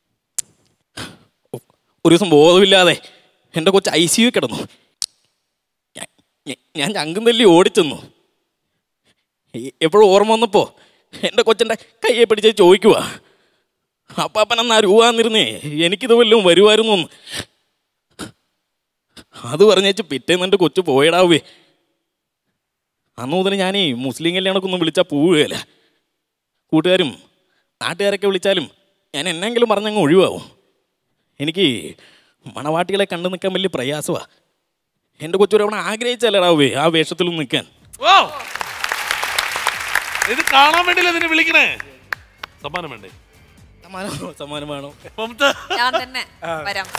ഒരു ദിവസം ബോധമില്ലാതെ എൻ്റെ കൊച്ച് ICU കിടന്നു. ഞാൻ ചങ്കും തല്ലി ഓടിച്ചെന്നു. എപ്പോഴും ഓർമ്മ വന്നപ്പോൾ എൻ്റെ കൊച്ചൻ്റെ കയ്യെ പിടിച്ച് ചോദിക്കുക, അപ്പാപ്പനെന്നാ രൂപന്നിരുന്നേ, എനിക്കിത് വല്ലതും വരുമായിരുന്നു എന്ന്. അത് പറഞ്ഞേച്ച് പിറ്റേന്ന് എൻ്റെ കൊച്ചു പോയിടാവേ. അന്ന് മുതൽ ഞാനേ മുസ്ലിം കല്യാണമൊക്കെ വിളിച്ചാൽ പോവുകയില്ല. കൂട്ടുകാരും നാട്ടുകാരൊക്കെ വിളിച്ചാലും ഞാൻ എന്നെങ്കിലും പറഞ്ഞങ്ങ് ഒഴിവാകും. എനിക്ക് മണവാട്ടികളെ കണ്ടു നിൽക്കാൻ വലിയ പ്രയാസമാണ്. എൻ്റെ കൊച്ചൊരവണ ആഗ്രഹിച്ചല്ലടാവേ ആ വേഷത്തിലൊന്നും നിൽക്കാൻ. ഇത് കാണാൻ വേണ്ടിയല്ലേ ഇതിനെ വിളിക്കണേ? സമ്മാനം വേണ്ടേ? സമ്മാനം വേണം. ഞാൻ തന്നെ വരാം.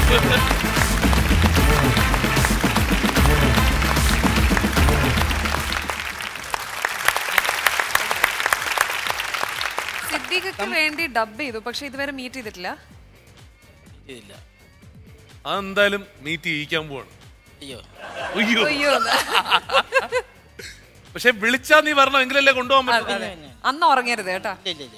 സിദ്ദീഖിക്ക് വേണ്ടി ഡബ് ചെയ്തു, പക്ഷെ ഇതുവരെ മീറ്റ് ചെയ്തിട്ടില്ല. അതെന്തായാലും മീറ്റ് ചെയ്യിക്കാൻ പോവാണ്. അയ്യോ. പക്ഷെ വിളിച്ചാ നീ വരണം, എങ്കിലല്ലേ കൊണ്ടുപോകാൻ പറ്റും. അന്ന് ഉറങ്ങരുത് കേട്ടാ.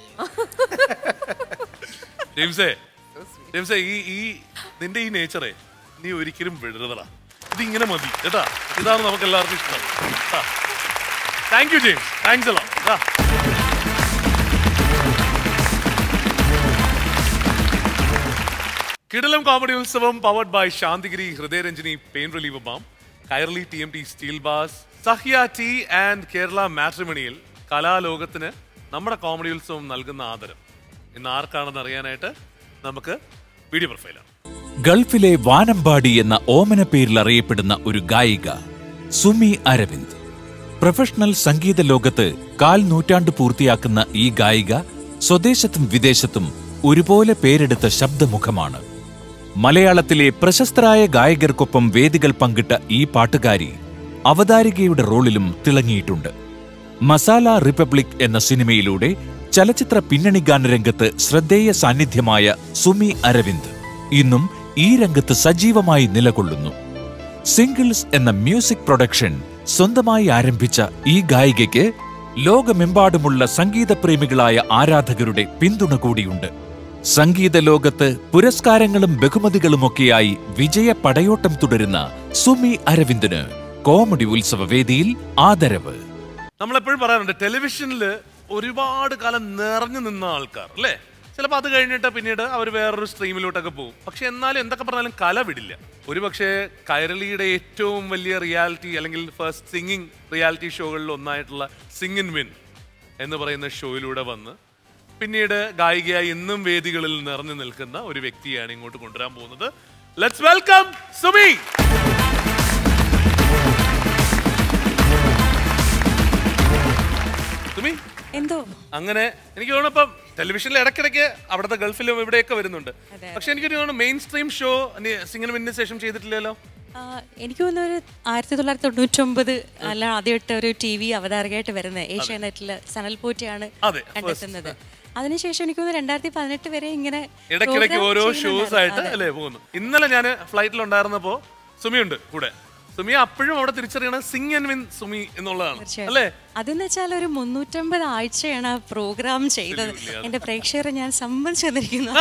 ജെയിംസേ ഈ നിന്റെ ഈ നേച്ചറെ നീ ഒരിക്കലും വിടരുതടാ. ഇതിങ്ങനെ മതി കേട്ടാ. ഇതാണ് നമുക്ക് എല്ലാവർക്കും ഇഷ്ടം. താങ്ക് യു ജെയിംസ്, താങ്ക്സ് എല്ലാം. കിടിലം comedy Utsavam powered by Santhigiri Hridayaranjini pain reliever balm, Kairali TMT steel bars, Sahya tea and Kerala മാട്രിമണിയിൽ കലാലോകത്തിന് നമ്മുടെ കോമഡി ഉത്സവം നൽകുന്ന ആദരം ഇന്ന് ആർക്കാണെന്ന് അറിയാനായിട്ട് നമുക്ക് വീഡിയോ പ്രൊഫൈലാണ്. ഗൾഫിലെ വാനമ്പാടി എന്ന ഓമന പേരിൽ അറിയപ്പെടുന്ന ഒരു ഗായിക സുമി അരവിന്ദ്. പ്രൊഫഷണൽ സംഗീത ലോകത്ത് 1/4 നൂറ്റാണ്ട് പൂർത്തിയാക്കുന്ന ഈ ഗായിക സ്വദേശത്തും വിദേശത്തും ഒരുപോലെ പേരെടുത്ത ശബ്ദമുഖമാണ്. മലയാളത്തിലെ പ്രശസ്തരായ ഗായകർക്കൊപ്പം വേദികൾ പങ്കിട്ട ഈ പാട്ടുകാരി അവതാരികയുടെ റോളിലും തിളങ്ങിയിട്ടുണ്ട്. മസാല റിപ്പബ്ലിക് എന്ന സിനിമയിലൂടെ ചലച്ചിത്ര പിന്നണി ഗാനരംഗത്ത് ശ്രദ്ധേയ സാന്നിധ്യമായ സുമി അരവിന്ദ് ഇന്നും ഈ രംഗത്ത് സജീവമായി നിലകൊള്ളുന്നു. സിംഗിൾസ് എന്ന മ്യൂസിക് പ്രൊഡക്ഷൻ സ്വന്തമായി ആരംഭിച്ച ഈ ഗായികയ്ക്ക് ലോകമെമ്പാടുമുള്ള സംഗീതപ്രേമികളായ ആരാധകരുടെ പിന്തുണ കൂടിയുണ്ട്. സംഗീത ലോകത്ത് പുരസ്കാരങ്ങളും ബഹുമതികളുമൊക്കെയായി വിജയ പടയോട്ടം തുടരുന്ന സുമി അരവിന്ദിന് കോമഡി ഉത്സവ വേദിയിൽ ആദരവ്. നമ്മളെപ്പോഴും പറയാറുണ്ട്, ടെലിവിഷനിൽ ഒരുപാട് കാലം നിറഞ്ഞു നിന്ന ആൾക്കാർ അല്ലേ, ചിലപ്പോൾ അത് കഴിഞ്ഞിട്ട് പിന്നീട് അവർ വേറൊരു സ്ട്രീമിലോട്ടൊക്കെ പോകും. പക്ഷെ എന്നാലും എന്തൊക്കെ പറഞ്ഞാലും കല വിടില്ല. ഒരുപക്ഷെ കൈരളിയുടെ ഏറ്റവും വലിയ റിയാലിറ്റി അല്ലെങ്കിൽ ഫസ്റ്റ് സിംഗിങ് റിയാലിറ്റി ഷോകളിൽ ഒന്നായിട്ടുള്ള സിംഗ് ഇൻ വിൻ എന്ന് പറയുന്ന ഷോയിലൂടെ വന്ന് പിന്നീട് ഗായികയായി ഇന്നും വേദികളിൽ നിറഞ്ഞു നിൽക്കുന്ന ഒരു വ്യക്തിയാണ് ഇങ്ങോട്ട് കൊണ്ടുവരാൻ പോകുന്നത്. Let's welcome Sumi. സുമി എന്തോ അങ്ങനെ എനിക്ക് തോന്നുന്നു ഇപ്പം ടെലിവിഷനിൽ ഇടയ്ക്കിടയ്ക്ക് അവിടുത്തെ ഗൾഫിലും ഇവിടെയൊക്കെ വരുന്നുണ്ട്. പക്ഷെ എനിക്ക് തോന്നുന്നു മെയിൻ സ്ട്രീം ഷോ സിംഗിന് വിന്നിന് ശേഷം ചെയ്തിട്ടില്ലല്ലോ. എനിക്ക് തോന്നുന്നു ഒരു 1999 അല്ല ആദ്യമായിട്ട് ഒരു TV അവതാരകയായിട്ട് വരുന്നത് ഏഷ്യാനെറ്റില് സനൽ പോറ്റിയാണ് കണ്ടെത്തുന്നത്. അതിനുശേഷം എനിക്ക് തോന്നുന്നു 2018 വരെ ഇങ്ങനെ ഇടയ്ക്കിടയ്ക്ക് ഓരോ ഷോസ് ആയിട്ട് അല്ലേ പോകുന്നു. ഇന്നലെ ഞാൻ ഫ്ലൈറ്റിൽ ഉണ്ടായിരുന്നപ്പോ സുമിയുണ്ട് കൂടെ. സുമി അപ്പോഴും അവിടെ തിരിച്ചറിയണം സിംഗ് ആൻഡ് വിൻ സുമി എന്നുള്ളതാണ് അല്ലേ. അതെന്ന് വെച്ചാൽ ഒരു 350 ആഴ്ചയാണ് പ്രോഗ്രാം ചെയ്തത്. എന്റെ പ്രേക്ഷകരെ ഞാൻ സമ്മതിച്ചു തന്നിരിക്കുന്നു.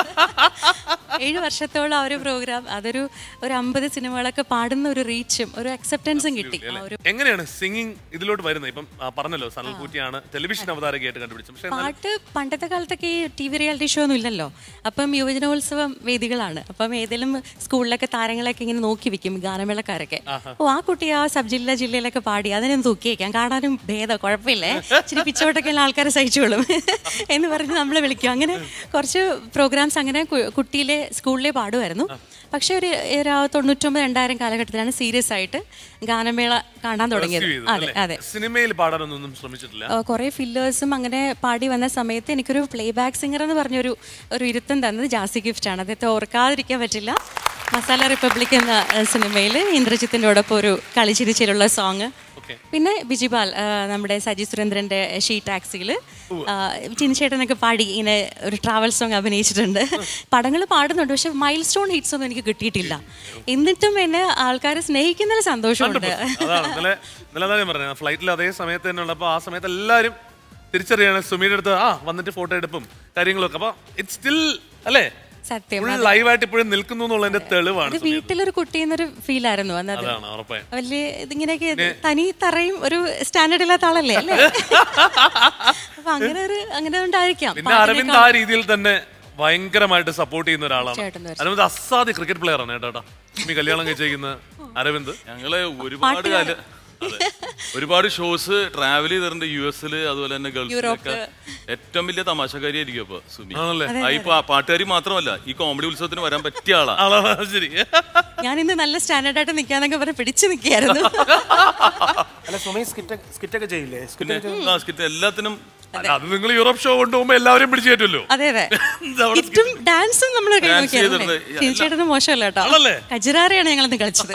7 വർഷത്തോളം ആ ഒരു പ്രോഗ്രാം, അതൊരു 50 സിനിമകളൊക്കെ പാടുന്ന ഒരു റീച്ചും ഒരു അക്സെപ്റ്റൻസും കിട്ടി. എങ്ങനെയാണ് സിംഗിങ് ഇതിലോട്ട് വരുന്നത്? ഇപ്പം പറഞ്ഞല്ലോ സനൽ കൂറ്റിയാണ് ടെലിവിഷൻ അവതാരകയായിട്ട് കണ്ടുപിടിച്ചത്. പക്ഷേ പാട്ട് പണ്ടത്തെ കാലത്തൊക്കെ ഈ TV റിയാലിറ്റി ഷോ ഒന്നും ഇല്ലല്ലോ. അപ്പം യുവജനോത്സവം വേദികളാണ്. അപ്പം ഏതെങ്കിലും സ്കൂളിലൊക്കെ താരങ്ങളൊക്കെ ഇങ്ങനെ നോക്കി വെക്കും ഗാനമേളക്കാരൊക്കെ. ആ കുട്ടി ആ സബ് ജില്ലയിലൊക്കെ പാടി അതിനൊന്ന് തൂക്കിയേക്കാം, കാണാനും ഭേദം, കുഴപ്പമില്ലേ, ഇച്ചിരി പിച്ചോട്ടൊക്കെയുള്ള ആൾക്കാരെ സഹിച്ചോളും എന്ന് പറഞ്ഞ് നമ്മളെ വിളിക്കും. അങ്ങനെ കുറച്ച് പ്രോഗ്രാംസ് അങ്ങനെ കുട്ടിയിലെ സ്കൂളിലെ പാടുമായിരുന്നു. പക്ഷെ ഒരു 99-2000 കാലഘട്ടത്തിലാണ് സീരിയസ് ആയിട്ട് ഗാനമേള കാണാൻ തുടങ്ങിയത്. അതെ അതെ. സിനിമയിൽ പാടാനൊന്നും ശ്രമിച്ചിട്ടില്ല. കുറെ ഫില്ലേഴ്സും അങ്ങനെ പാടി വന്ന സമയത്ത് എനിക്കൊരു പ്ലേ ബാക്ക് സിംഗർ എന്ന് പറഞ്ഞൊരു ഇരുത്തം തന്നത് ജാസി ഗിഫ്റ്റ് ആണ്. അദ്ദേഹത്തെ ഓർക്കാതിരിക്കാൻ പറ്റില്ല. മസാല റിപ്പബ്ലിക് എന്ന സിനിമയിൽ ഇന്ദ്രജിത്തിൻ്റെയോടൊപ്പം ഒരു കളിച്ചിരിച്ചിലുള്ള സോങ്. പിന്നെ ബിജിപാൽ നമ്മുടെ സജി സുരേന്ദ്രന്റെ ഷീ ടാക്സിയിൽ ചിനിച്ചേട്ടനൊക്കെ പാടി ഇങ്ങനെ ഒരു ട്രാവൽ സോങ് അഭിനയിച്ചിട്ടുണ്ട്. പടങ്ങൾ പാടുന്നുണ്ട്, പക്ഷെ മൈൽ സ്റ്റോൺ ഹിറ്റ്സ് ഒന്നും എനിക്ക് കിട്ടിയിട്ടില്ല. എന്നിട്ടും എന്നെ ആൾക്കാരെ സ്നേഹിക്കുന്നതിൽ സന്തോഷമുണ്ട്. ഫ്ലൈറ്റിൽ അതേ സമയത്ത് തന്നെ ഉള്ളപ്പോൾ ആ സമയത്ത് എല്ലാവരും തിരിച്ചറിയാണ് സുമിയുടെ അടുത്ത് വന്നിട്ട് ഫോട്ടോ എടുപ്പും കാര്യങ്ങളൊക്കെ. അപ്പൊ ഇറ്റ് സ്റ്റിൽ അല്ലേ സത്യം ലൈവായിട്ട് ഇപ്പോഴും നിൽക്കുന്നു എന്നുള്ളതിന്റെ തെളിവാണ്. വീട്ടിലൊരു കുട്ടി എന്നൊരു ഫീൽ ആയിരുന്നു വന്നത്. വലിയ ഇതിങ്ങനെയൊക്കെ തനി തറയും ഒരു സ്റ്റാൻഡേർഡ് ഇല്ലാത്ത ആളല്ലേ അല്ലേ. അപ്പൊ അങ്ങനെ ഉണ്ടായിരിക്കാം. പിന്നെ അരവിന്ദ് ആ രീതിയിൽ തന്നെ ഭയങ്കരമായിട്ട് സപ്പോർട്ട് ചെയ്യുന്ന ഒരാളാണ്. അരവിന്ദ് അസാധ്യ ക്രിക്കറ്റ് പ്ലെയർ ആണ് കേട്ടോ. കല്യാണം കഴിച്ചിരിക്കുന്ന അരവിന്ദ് ഞങ്ങള് ഒരുപാട് ഷോസ് ട്രാവൽ ചെയ്തിട്ടുണ്ട് US അതുപോലെ തന്നെ ഗൾഫിലൊക്കെ. ഏറ്റവും വലിയ തമാശക്കാരിയായിരിക്കും അപ്പൊ സുമി. ഇപ്പൊ പാട്ടുകാരി മാത്രമല്ല, ഈ കോമഡി ഉത്സവത്തിന് വരാൻ പറ്റിയ ആളാണ്. ഞാൻ ഇന്ന് നല്ല സ്റ്റാൻഡേർഡ് ആയിട്ട് നിൽക്കാന്നൊക്കെ പറഞ്ഞ് പിടിച്ചു നിൽക്കായിരുന്നു. അല്ല സുമി സ്കിറ്റൊക്കെ ചെയ്യില്ലേ? സ്കിറ്റ് എല്ലാത്തിനും അത് നിങ്ങൾ യൂറോപ്പ് ഷോ കൊണ്ടുപോകുമ്പോ എല്ലാവരും പിടിച്ചു കയറ്റുമല്ലോ. അതെ അതെ, സ്കിറ്റും ഡാൻസും നമ്മൾ ചേട്ടന് മോശമല്ല കേട്ടോ. കജരാരയാണ് ഞങ്ങളന്ന് കളിച്ചത്.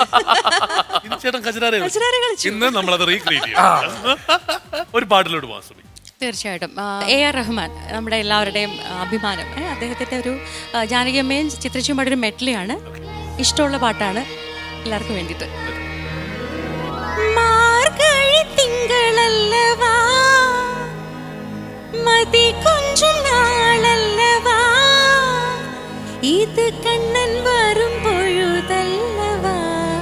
ഇന്ന് നമ്മളത് റീക്രിയേറ്റ് ചെയ്യും. ഒരു പാട്ടിലോട്ട് പോകാം സുമി. തീർച്ചയായിട്ടും. AR റഹ്മാൻ നമ്മുടെ എല്ലാവരുടെയും അഭിമാനം. അദ്ദേഹത്തിൻ്റെ ഒരു ജാനകിയമ്മയും ചിത്രച്ചും പാടൊരു മെഡ്ലിയാണ്. ഇഷ്ടമുള്ള പാട്ടാണ് എല്ലാവർക്കും വേണ്ടിയിട്ട്. മാർഗഴി തിങ്കളല്ലവാ മതി കൊഞ്ചും നാളല്ലവാ ഇത് കണ്ണൻ വരും പൊഴുതല്ലവാ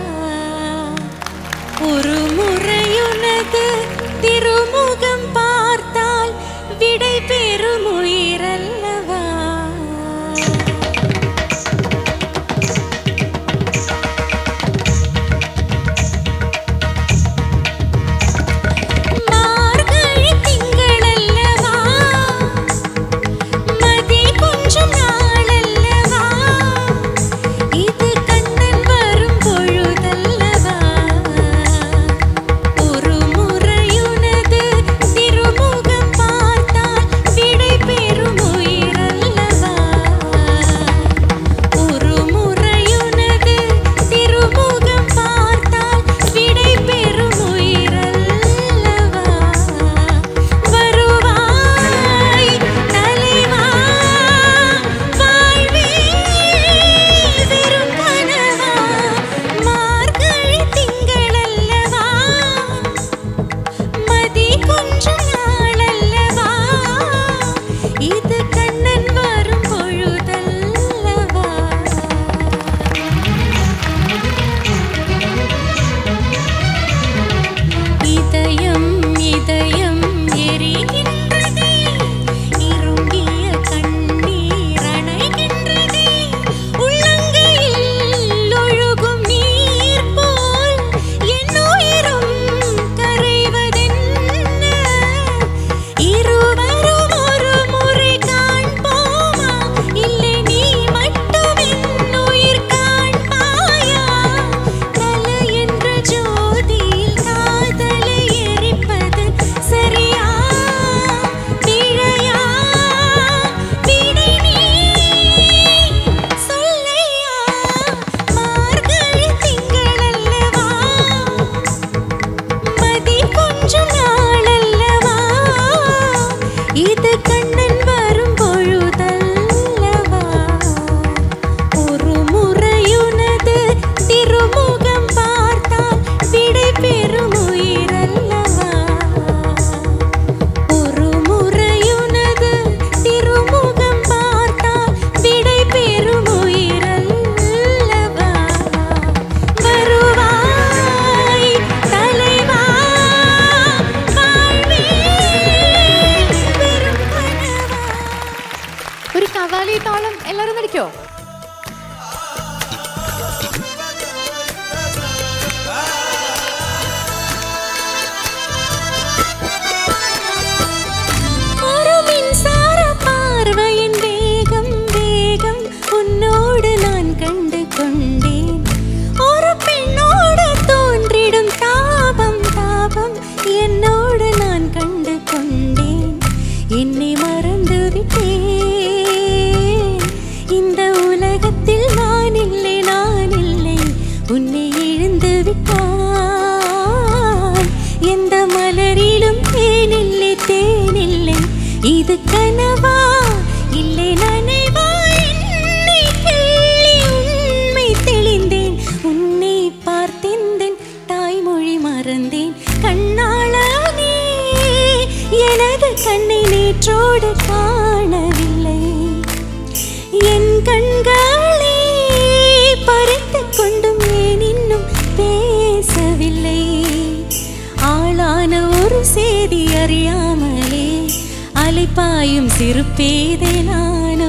ഒരു മുറയുനത് തിരുമുഖം പാർത്താൽ വിടை பெறும் உயிரல்லவா பாயும் சிறுபேதை நானோ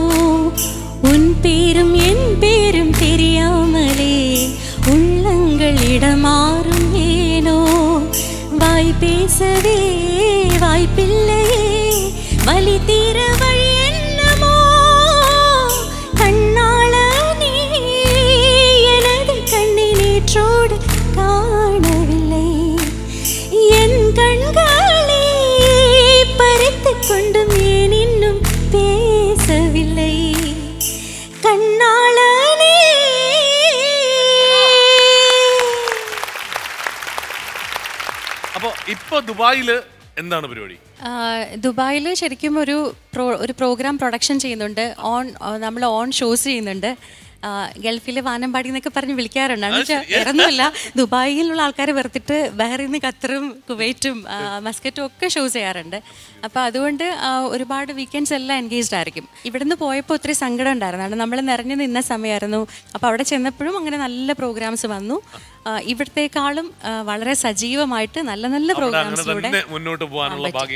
உன் பேரும் என் பேரும் தெரியாமலே உள்ளங்கள் இடமாறும் ஏனோ வாய் பேசவே வாய்ப்பில்லையே வலி தீர வழி என்னமோ கண்ணாளனே எனது கண்ணை நேற்றோடு காணவில்லை ഇപ്പൊ ദുബായില് എന്താണ് പരിപാടി? ദുബായിൽ ശരിക്കും ഒരു പ്രോഗ്രാം പ്രൊഡക്ഷൻ ചെയ്യുന്നുണ്ട്. നമ്മൾ ഓൺ ഷോസ് ചെയ്യുന്നുണ്ട്. ഗൾഫിൽ വാനമ്പാടി എന്നൊക്കെ പറഞ്ഞ് വിളിക്കാറുണ്ട്. വേറൊന്നുമില്ല, ദുബായിലുള്ള ആൾക്കാർ വെറുത്തിട്ട് ബഹ്റൈനിൽ ഖത്തറും കുവൈറ്റും മസ്കറ്റും ഒക്കെ ഷോസ് ചെയ്യാറുണ്ട്. അപ്പോൾ അതുകൊണ്ട് ഒരുപാട് വീക്കെൻഡ്സ് എല്ലാം എൻഗേജ്ഡ് ആയിരിക്കും. ഇവിടുന്ന് പോയപ്പോൾ ഒത്തിരി സങ്കടം ഉണ്ടായിരുന്നു. കാരണം നമ്മൾ നിറഞ്ഞു നിന്ന സമയമായിരുന്നു. അപ്പോൾ അവിടെ ചെന്നപ്പോഴും അങ്ങനെ നല്ല പ്രോഗ്രാംസ് വന്നു. ഇവിടത്തേക്കാളും വളരെ സജീവമായിട്ട് നല്ല നല്ല പ്രോഗ്രാംസിലൂടെ മുന്നോട്ട് പോകാനുള്ള ഭാഗ്യം.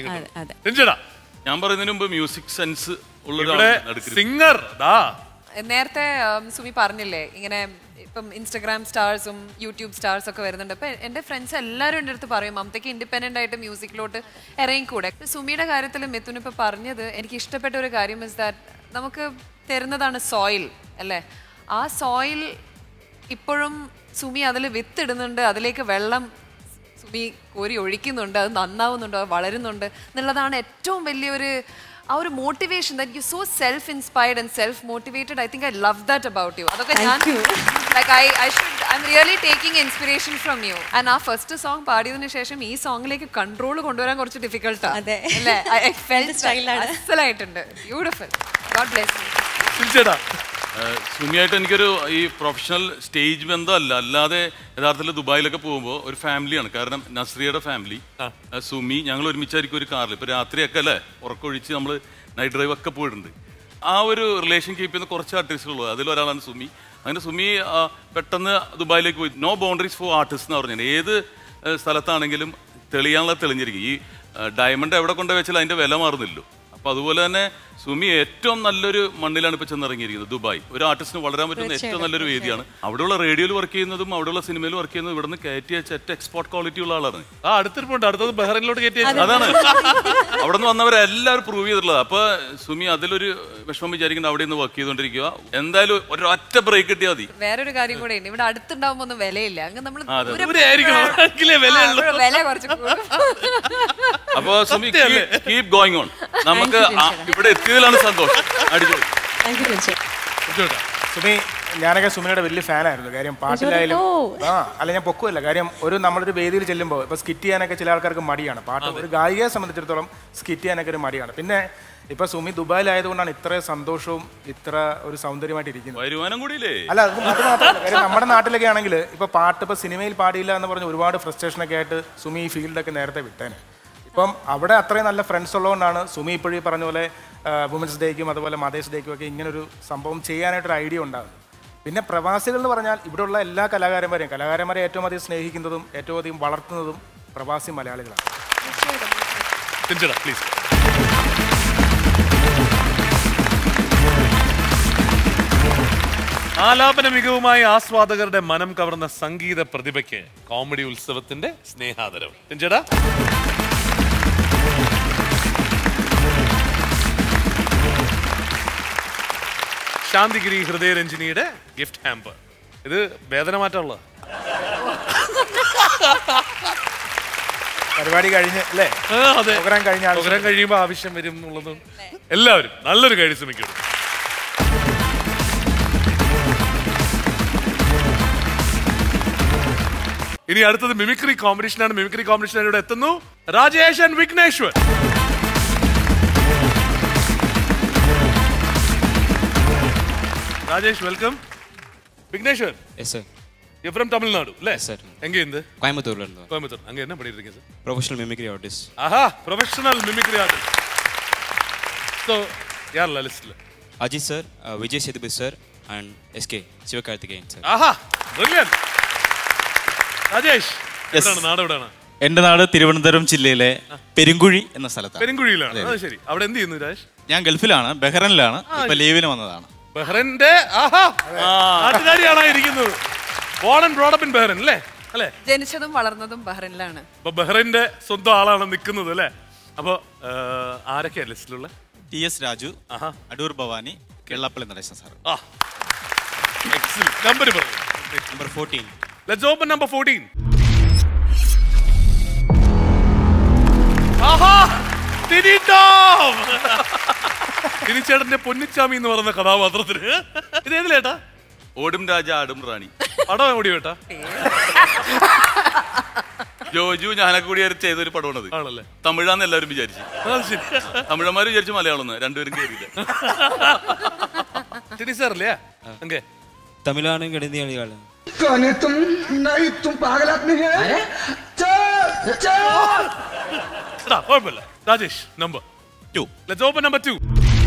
ഞാൻ പറയുന്നതിന് മുമ്പ് മ്യൂസിക് സെൻസ് ഉള്ള സിംഗർ. നേരത്തെ സുമി പറഞ്ഞില്ലേ ഇങ്ങനെ ഇപ്പം ഇൻസ്റ്റഗ്രാം സ്റ്റാർസും യൂട്യൂബ് സ്റ്റാർസ് ഒക്കെ വരുന്നുണ്ട്. അപ്പം എൻ്റെ ഫ്രണ്ട്സ് എല്ലാവരും എൻ്റെ അടുത്ത് പറയും മമതയ്ക്ക് ഇൻഡിപെൻഡൻ്റ് ആയിട്ട് മ്യൂസിക്കിലോട്ട് ഇറങ്ങിക്കൂടെ. സുമിയുടെ കാര്യത്തിൽ മിഥുൻ ഇപ്പം പറഞ്ഞത് എനിക്ക് ഇഷ്ടപ്പെട്ട ഒരു കാര്യം ഇസ് ദാറ്റ് നമുക്ക് തരുന്നതാണ് സോയിൽ അല്ലേ. ആ സോയിൽ ഇപ്പോഴും സുമി അതിൽ വിത്തിടുന്നുണ്ട്, അതിലേക്ക് വെള്ളം സുമി കോരി ഒഴിക്കുന്നുണ്ട്, അത് നന്നാവുന്നുണ്ട്, അത് വളരുന്നുണ്ട് എന്നുള്ളതാണ് ഏറ്റവും വലിയൊരു ആ ഒരു motivation. That you so self inspired and self motivated. I think I love that about you. അതൊക്കെ ഞാൻ like I am really taking inspiration from you. And ആ ഫസ്റ്റ് സോങ് പാടിയതിനു ശേഷം ഈ സോങ്ങിലേക്ക് കൺട്രോൾ കൊണ്ടുവരാൻ കുറച്ച് ഡിഫിക്കൽട്ടാണ് അല്ലേ. ഐ ഫെൽറ്റ് അസലായിട്ടുണ്ട്. ബ്യൂട്ടിഫുൾ. God bless you. സുമിയായിട്ട് എനിക്കൊരു ഈ പ്രൊഫഷണൽ സ്റ്റേജ് ബന്ധമല്ല, അല്ലാതെ യഥാർത്ഥത്തിൽ ദുബായിലൊക്കെ പോകുമ്പോൾ ഒരു ഫാമിലിയാണ്. കാരണം നസ്രിയയുടെ ഫാമിലി, സുമി, ഞങ്ങൾ ഒരുമിച്ചായിരിക്കും ഒരു കാറിൽ. ഇപ്പോൾ രാത്രിയൊക്കെ അല്ലേ ഉറക്കൊഴിച്ച് നമ്മൾ നൈറ്റ് ഡ്രൈവ് ഒക്കെ പോയിട്ടുണ്ട്. ആ ഒരു റിലേഷൻ കീപ്പ് ചെയ്യുന്ന കുറച്ച് ആർട്ടിസ്റ്റുകളുള്ളത്, അതിലൊരാളാണ് സുമി. അങ്ങനെ സുമി പെട്ടെന്ന് ദുബായിലേക്ക് പോയി. നോ ബൗണ്ടറീസ് ഫോർ ആർട്ടിസ്റ്റ് എന്ന് പറഞ്ഞാൽ ഏത് സ്ഥലത്താണെങ്കിലും തെളിയാനുള്ള തെളിഞ്ഞിരിക്കും. ഈ ഡയമണ്ട് എവിടെ കൊണ്ടുവച്ചാൽ അതിൻ്റെ വില മാറുന്നില്ലല്ലോ. അപ്പോൾ അതുപോലെ തന്നെ സുമി ഏറ്റവും നല്ലൊരു മണ്ണിലാണ് ഇപ്പോൾ ചെന്നിറങ്ങിയിരിക്കുന്നത്. ദുബായ് ഒരു ആർട്ടിസ്റ്റിന് വളരാൻ പറ്റുന്ന ഏറ്റവും നല്ലൊരു വേദിയാണ്. അവിടെയുള്ള റേഡിയോയിൽ വർക്ക് ചെയ്യുന്നതും അവിടെയുള്ള സിനിമയിൽ വർക്ക് ചെയ്യുന്നതും ഇവിടുന്ന് കയറ്റി വെച്ച ഏറ്റവും എക്സ്പോർട്ട് ക്വാളിറ്റി ഉള്ള ആളാണ്. അടുത്തത് ബഹ്റൈനിലോട്ട് കയറ്റി. അതാണ് അവിടെ നിന്ന് വന്നവരെല്ലാവരും പ്രൂവ് ചെയ്തിട്ടുള്ളത്. അപ്പൊ സുമി അതിലൊരു വിഷമം വിചാരിക്കേണ്ട അവിടെ നിന്ന് വർക്ക് ചെയ്തോണ്ടിരിക്കുക. എന്തായാലും ഒരൊറ്റ ബ്രേക്ക് കിട്ടിയാൽ മതി. വേറൊരു കാര്യം കൂടെ ഉണ്ട്, ഇവിടെ അടുത്തുണ്ടാവുമ്പോ ഒന്നും വിലയില്ല. അങ്ങ് നമ്മൾ വില കുറച്ച്. അപ്പൊ സുമി കീപ് ഗോയിങ് ഓൺ. നമുക്ക് ഇവിടെ എത്തിയതിലാണ് സന്തോഷം. അടിച്ചു സുമി. ഞാനൊക്കെ സുമിയുടെ വലിയ ഫാനായിരുന്നു. കാര്യം പാട്ടിലായാലും അല്ല ഞാൻ പൊക്കുമല്ല. കാര്യം നമ്മളൊരു വേദിയിൽ ചെല്ലുമ്പോൾ ഇപ്പോൾ സ്കിറ്റ് ചെയ്യാനൊക്കെ ചില ആൾക്കാർക്ക് മടിയാണ്. പാട്ട് ഒരു ഗായികയെ സംബന്ധിച്ചിടത്തോളം സ്കിറ്റ് ചെയ്യാനൊക്കെ ഒരു മടിയാണ്. പിന്നെ ഇപ്പൊ സുമി ദുബായിലായതുകൊണ്ടാണ് ഇത്ര സന്തോഷവും ഇത്ര ഒരു സൗന്ദര്യമായിട്ട് ഇരിക്കുന്നത്. വരുമാനം കൂടിയില്ലേ? അല്ല അത് മാത്രമല്ല. കാര്യം നമ്മുടെ നാട്ടിലൊക്കെ ആണെങ്കിൽ ഇപ്പൊ പാട്ട് ഇപ്പൊ സിനിമയിൽ പാടിയില്ല എന്ന് പറഞ്ഞ് ഒരുപാട് ഫ്രസ്ട്രേഷനൊക്കെ ആയിട്ട് സുമി ഈ ഫീൽഡൊക്കെ നേരത്തെ വിട്ടേനെ. ഇപ്പം അവിടെ അത്രയും നല്ല ഫ്രണ്ട്സ് ഉള്ളതുകൊണ്ടാണ് സുമി ഇപ്പോഴും പറഞ്ഞ പോലെ വുമൻസ് ഡേക്കും അതുപോലെ മദേഴ്സ് ഡേക്കും ഒക്കെ ഇങ്ങനൊരു സംഭവം ചെയ്യാനായിട്ടൊരു ഐഡിയ ഉണ്ടാകും. പിന്നെ പ്രവാസികൾ എന്ന് പറഞ്ഞാൽ ഇവിടെയുള്ള എല്ലാ കലാകാരന്മാരെ ഏറ്റവും അധികം സ്നേഹിക്കുന്നതും ഏറ്റവും അധികം വളർത്തുന്നതും പ്രവാസി മലയാളികളാണ്. ആലാപന മികവുമായി ആസ്വാദകരുടെ മനം കവർന്ന സംഗീത പ്രതിഭയ്ക്ക് കോമഡി ഉത്സവത്തിന്റെ സ്നേഹാദരം. ചേട്ടാ ശാന്തിഗിരി ഹൃദയരഞ്ജിനിയുടെ ഗിഫ്റ്റ് ഹാമ്പർ. ഇത് വേദന മാറ്റമുള്ള പരിപാടി കഴിഞ്ഞ് അല്ലേ? അതെ, പ്രോഗ്രാം കഴിയുമ്പോൾ ആവശ്യം വരും എന്നുള്ളതും എല്ലാവരും നല്ലൊരു കഴി ശ്രമിക്കും. ഇനി അടുത്തത് മിമിക്രി കോമ്പറ്റീഷനാണ്. മിമിക്രി കോമ്പറ്റീഷനിലൂടെ എത്തുന്നു Rajesh and Vigneshwar. Rajesh welcome. Vigneshwar. Yes sir. You from Tamil Nadu இல்ல? Yes sir. எங்க இருந்து? கோயம்புத்தூர்ல இருந்து. கோயம்புத்தூர். அங்க என்ன பண்ணிட்டு இருக்கீங்க சார்? Professional mimicry artist. ஆஹா, ப்ரொஃபஷனல் மிமிக்ரி ஆர்டிஸ்ட். சோ யாரெல்லாம் லிஸ்ட்ல? Ajith sir, Vijay Sethupathi sir and SK Sivakarthikeyan sir. ആഹാ, ബ്രില്യന്റ്. രാജേഷ്, എവിടെയാണ് നാട്? എവിടെയാണ്? എന്റെ നാട് തിരുവനന്തപുരം ജില്ലയിലെ പെരുങ്കുഴി എന്ന സ്ഥലത്താണ്. പെരുങ്കുഴിയിലാണ്. അത് ശരി. അവിടെ എന്ത് ചെയ്യുന്നു രാജേഷ്? ഞാൻ ഗൾഫിലാണ്, ബഹ്റൈനിലാണ്. ഇപ്പൊ ലീവിന് വന്നതാണ്. ബഹ്റൈന്റെ നാട്ടുകാരിയാണ് ഇരിക്കുന്നത്. Born and brought up in Bahrain അല്ലേ? അല്ലേ? ജനിച്ചതും വളർന്നതും ബഹ്റൈനിലാണ്. അപ്പൊ ബഹ്റൈന്റെ സ്വന്തം ആളാണ് നിൽക്കുന്നത് അല്ലേ? അപ്പൊ ആരൊക്കെയാ ലിസ്റ്റിലുള്ള? TS Raju, Adoor Bhavani, Vellappally Natesan sir. Number 14. Let's open number 14. ആഹാ, തിരിച്ചേട്ടന്റെ പൊന്നിച്ചാമി എന്ന് പറയുന്ന കഥാപാത്രത്തിന് ഇത് ഏതിലേട്ടാ? ഓടും രാജ ആടും റാണി. പടം ഓടി വേട്ടാ? ജോജു ഞാനൊക്കെ കൂടി ചെയ്തൊരു പടമാണത്. ആണല്ലേ? തമിഴാന്ന് എല്ലാവരും വിചാരിച്ചു. തമിഴന്മാര് വിചാരിച്ചു മലയാളം, രണ്ടുപേരും കേറിയില്ല. സാറല്ലേ തമിഴാണ് കിടന്നി കളികൾ. കുഴപ്പമില്ല. Rajesh number 2. Let's open number 2.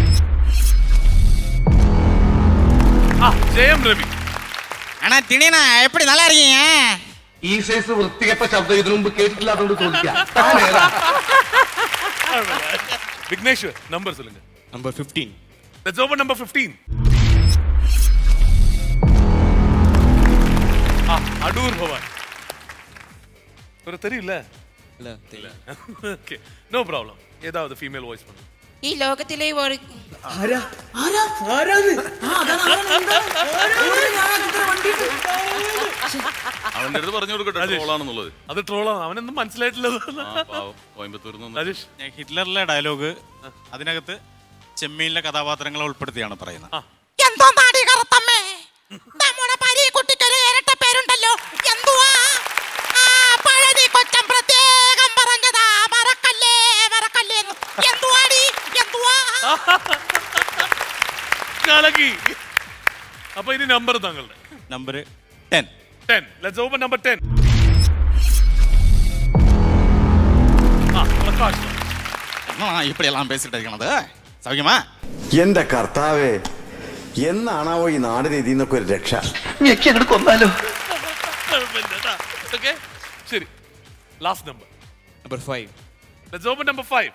ജയം രവി. അണ്ണാ തിണിയണ്ണാ എപ്പടി நல்லா இருக்கீங்க? ഈ സൈസ് വൃത്തികെട്ട ശബ്ദം ഇതിനു മുമ്പ് കേട്ടിട്ടില്ലാത്തോണ്ട് ചോദിക്കാം. വിഘ്നേശ്വർ നമ്പർ சொல்லுங்க. Number 15. Let's open number 15. Adoor Bhavan. ഒരു തെരിയില്ല? ഇല്ല തെരിയില്ല. Okay no problem. ഏതാவது ഫീമെയിൽ വോയിസ് பண்ணு. ഈ ലോകത്തിലെ ഒരു അവന്റെ അടുത്ത് പറഞ്ഞു കൊടുക്കട്ടെ ട്രോളാണെന്നുള്ളത്. അത് ട്രോളാണ്, അവനൊന്നും മനസ്സിലായിട്ടില്ല. രാജേഷ്, ഞാൻ ഹിറ്റ്ലറിലെ ഡയലോഗ് അതിനകത്ത് ചെമ്മീനിലെ കഥാപാത്രങ്ങളെ ഉൾപ്പെടുത്തിയാണ് പറയുന്നത്. എന്തോ നാടി കറുത്തമ്മേ, നമ്മുടെ പരീക്കുട്ടിക്കൊരു ഇരട്ട പേരുണ്ടല്ലോ, എന്തുവാ? പഴനി കൊച്ചം പ്രത്യേകം പറഞ്ഞതാ, മറക്കല്ലേ മറക്കല്ലേ. എന്തുവാടി എന്തുവാ? അപ്പൊ ഇനി നമ്പർ താങ്കളുടെ. നമ്പർ 10. Let's open number 10. இப்படி எல்லாம் பேசிட்டு இருக்கണത് സൗഖ്യമാ? എന്റെ കർത്താവേ, എന്നാണാവോ ഈ നാടിന് ഇതിന്നൊക്കെ ഒരു രക്ഷ? കൊന്നാലോ? ശരി, last number. Number 5. Let's open number 5.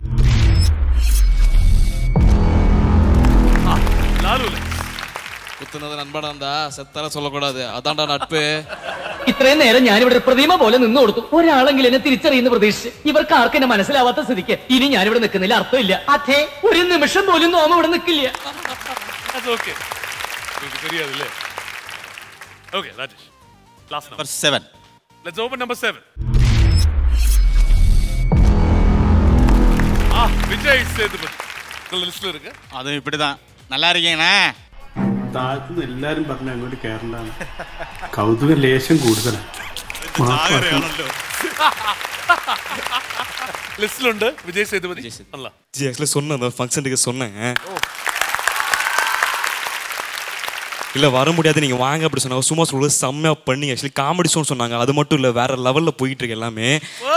കുത്തുന്നത് നண்பனாണ്ടാ, സെത്തറ சொல்லக்கூடாது. അതാണ്ടാ നட்பு. ഇത്രയും നേരം ഞാനിവിടെ പ്രതിമ പോലെ നിന്ന് കൊടുത്തു. ഒരാളെങ്കിലും എന്നെ തിരിച്ചറിയുന്ന പ്രതീക്ഷിച്ച് ഇവർക്ക് ആർക്കും എന്നെ മനസ്സിലാവാത്ത സ്ഥിതിക്ക് ഇനി ഞാനിവിടെ നിൽക്കുന്നില്ല, അർത്ഥമില്ല. അതെ, ഒരു നിമിഷം പോലും നോമ ഇവിടെ നിൽക്കില്ല. Number 7. Let's open number 7. Vijay Sethupathi ലിസ്റ്റിൽ இருக்கு. അത് இப்படிதான். நல்லா இருக்கீங்கண்ணா? താഴ്ത്തുന്ന എല്ലാരും പറഞ്ഞ അങ്ങോട്ട് കയറണ്ടാണ്. കൗതുക ലേശം കൂടുതലാണ്. ലിസ്റ്റിലുണ്ട് വിജയ് സേതുപതി. சொன்ன ஃபங்க்ஷனுக்கு சொன்னேன். இல்லை வர முடியாது நீங்கள் வாங்க அப்படி சொன்னாங்க. சும்மா சொல்லுவது செம்மையாக பண்ணி ஆக்சுவலி காமெடி ஷோன்னு சொன்னாங்க. அது மட்டும் இல்லை, வேற லெவலில் போயிட்டு இருக்கு எல்லாமே.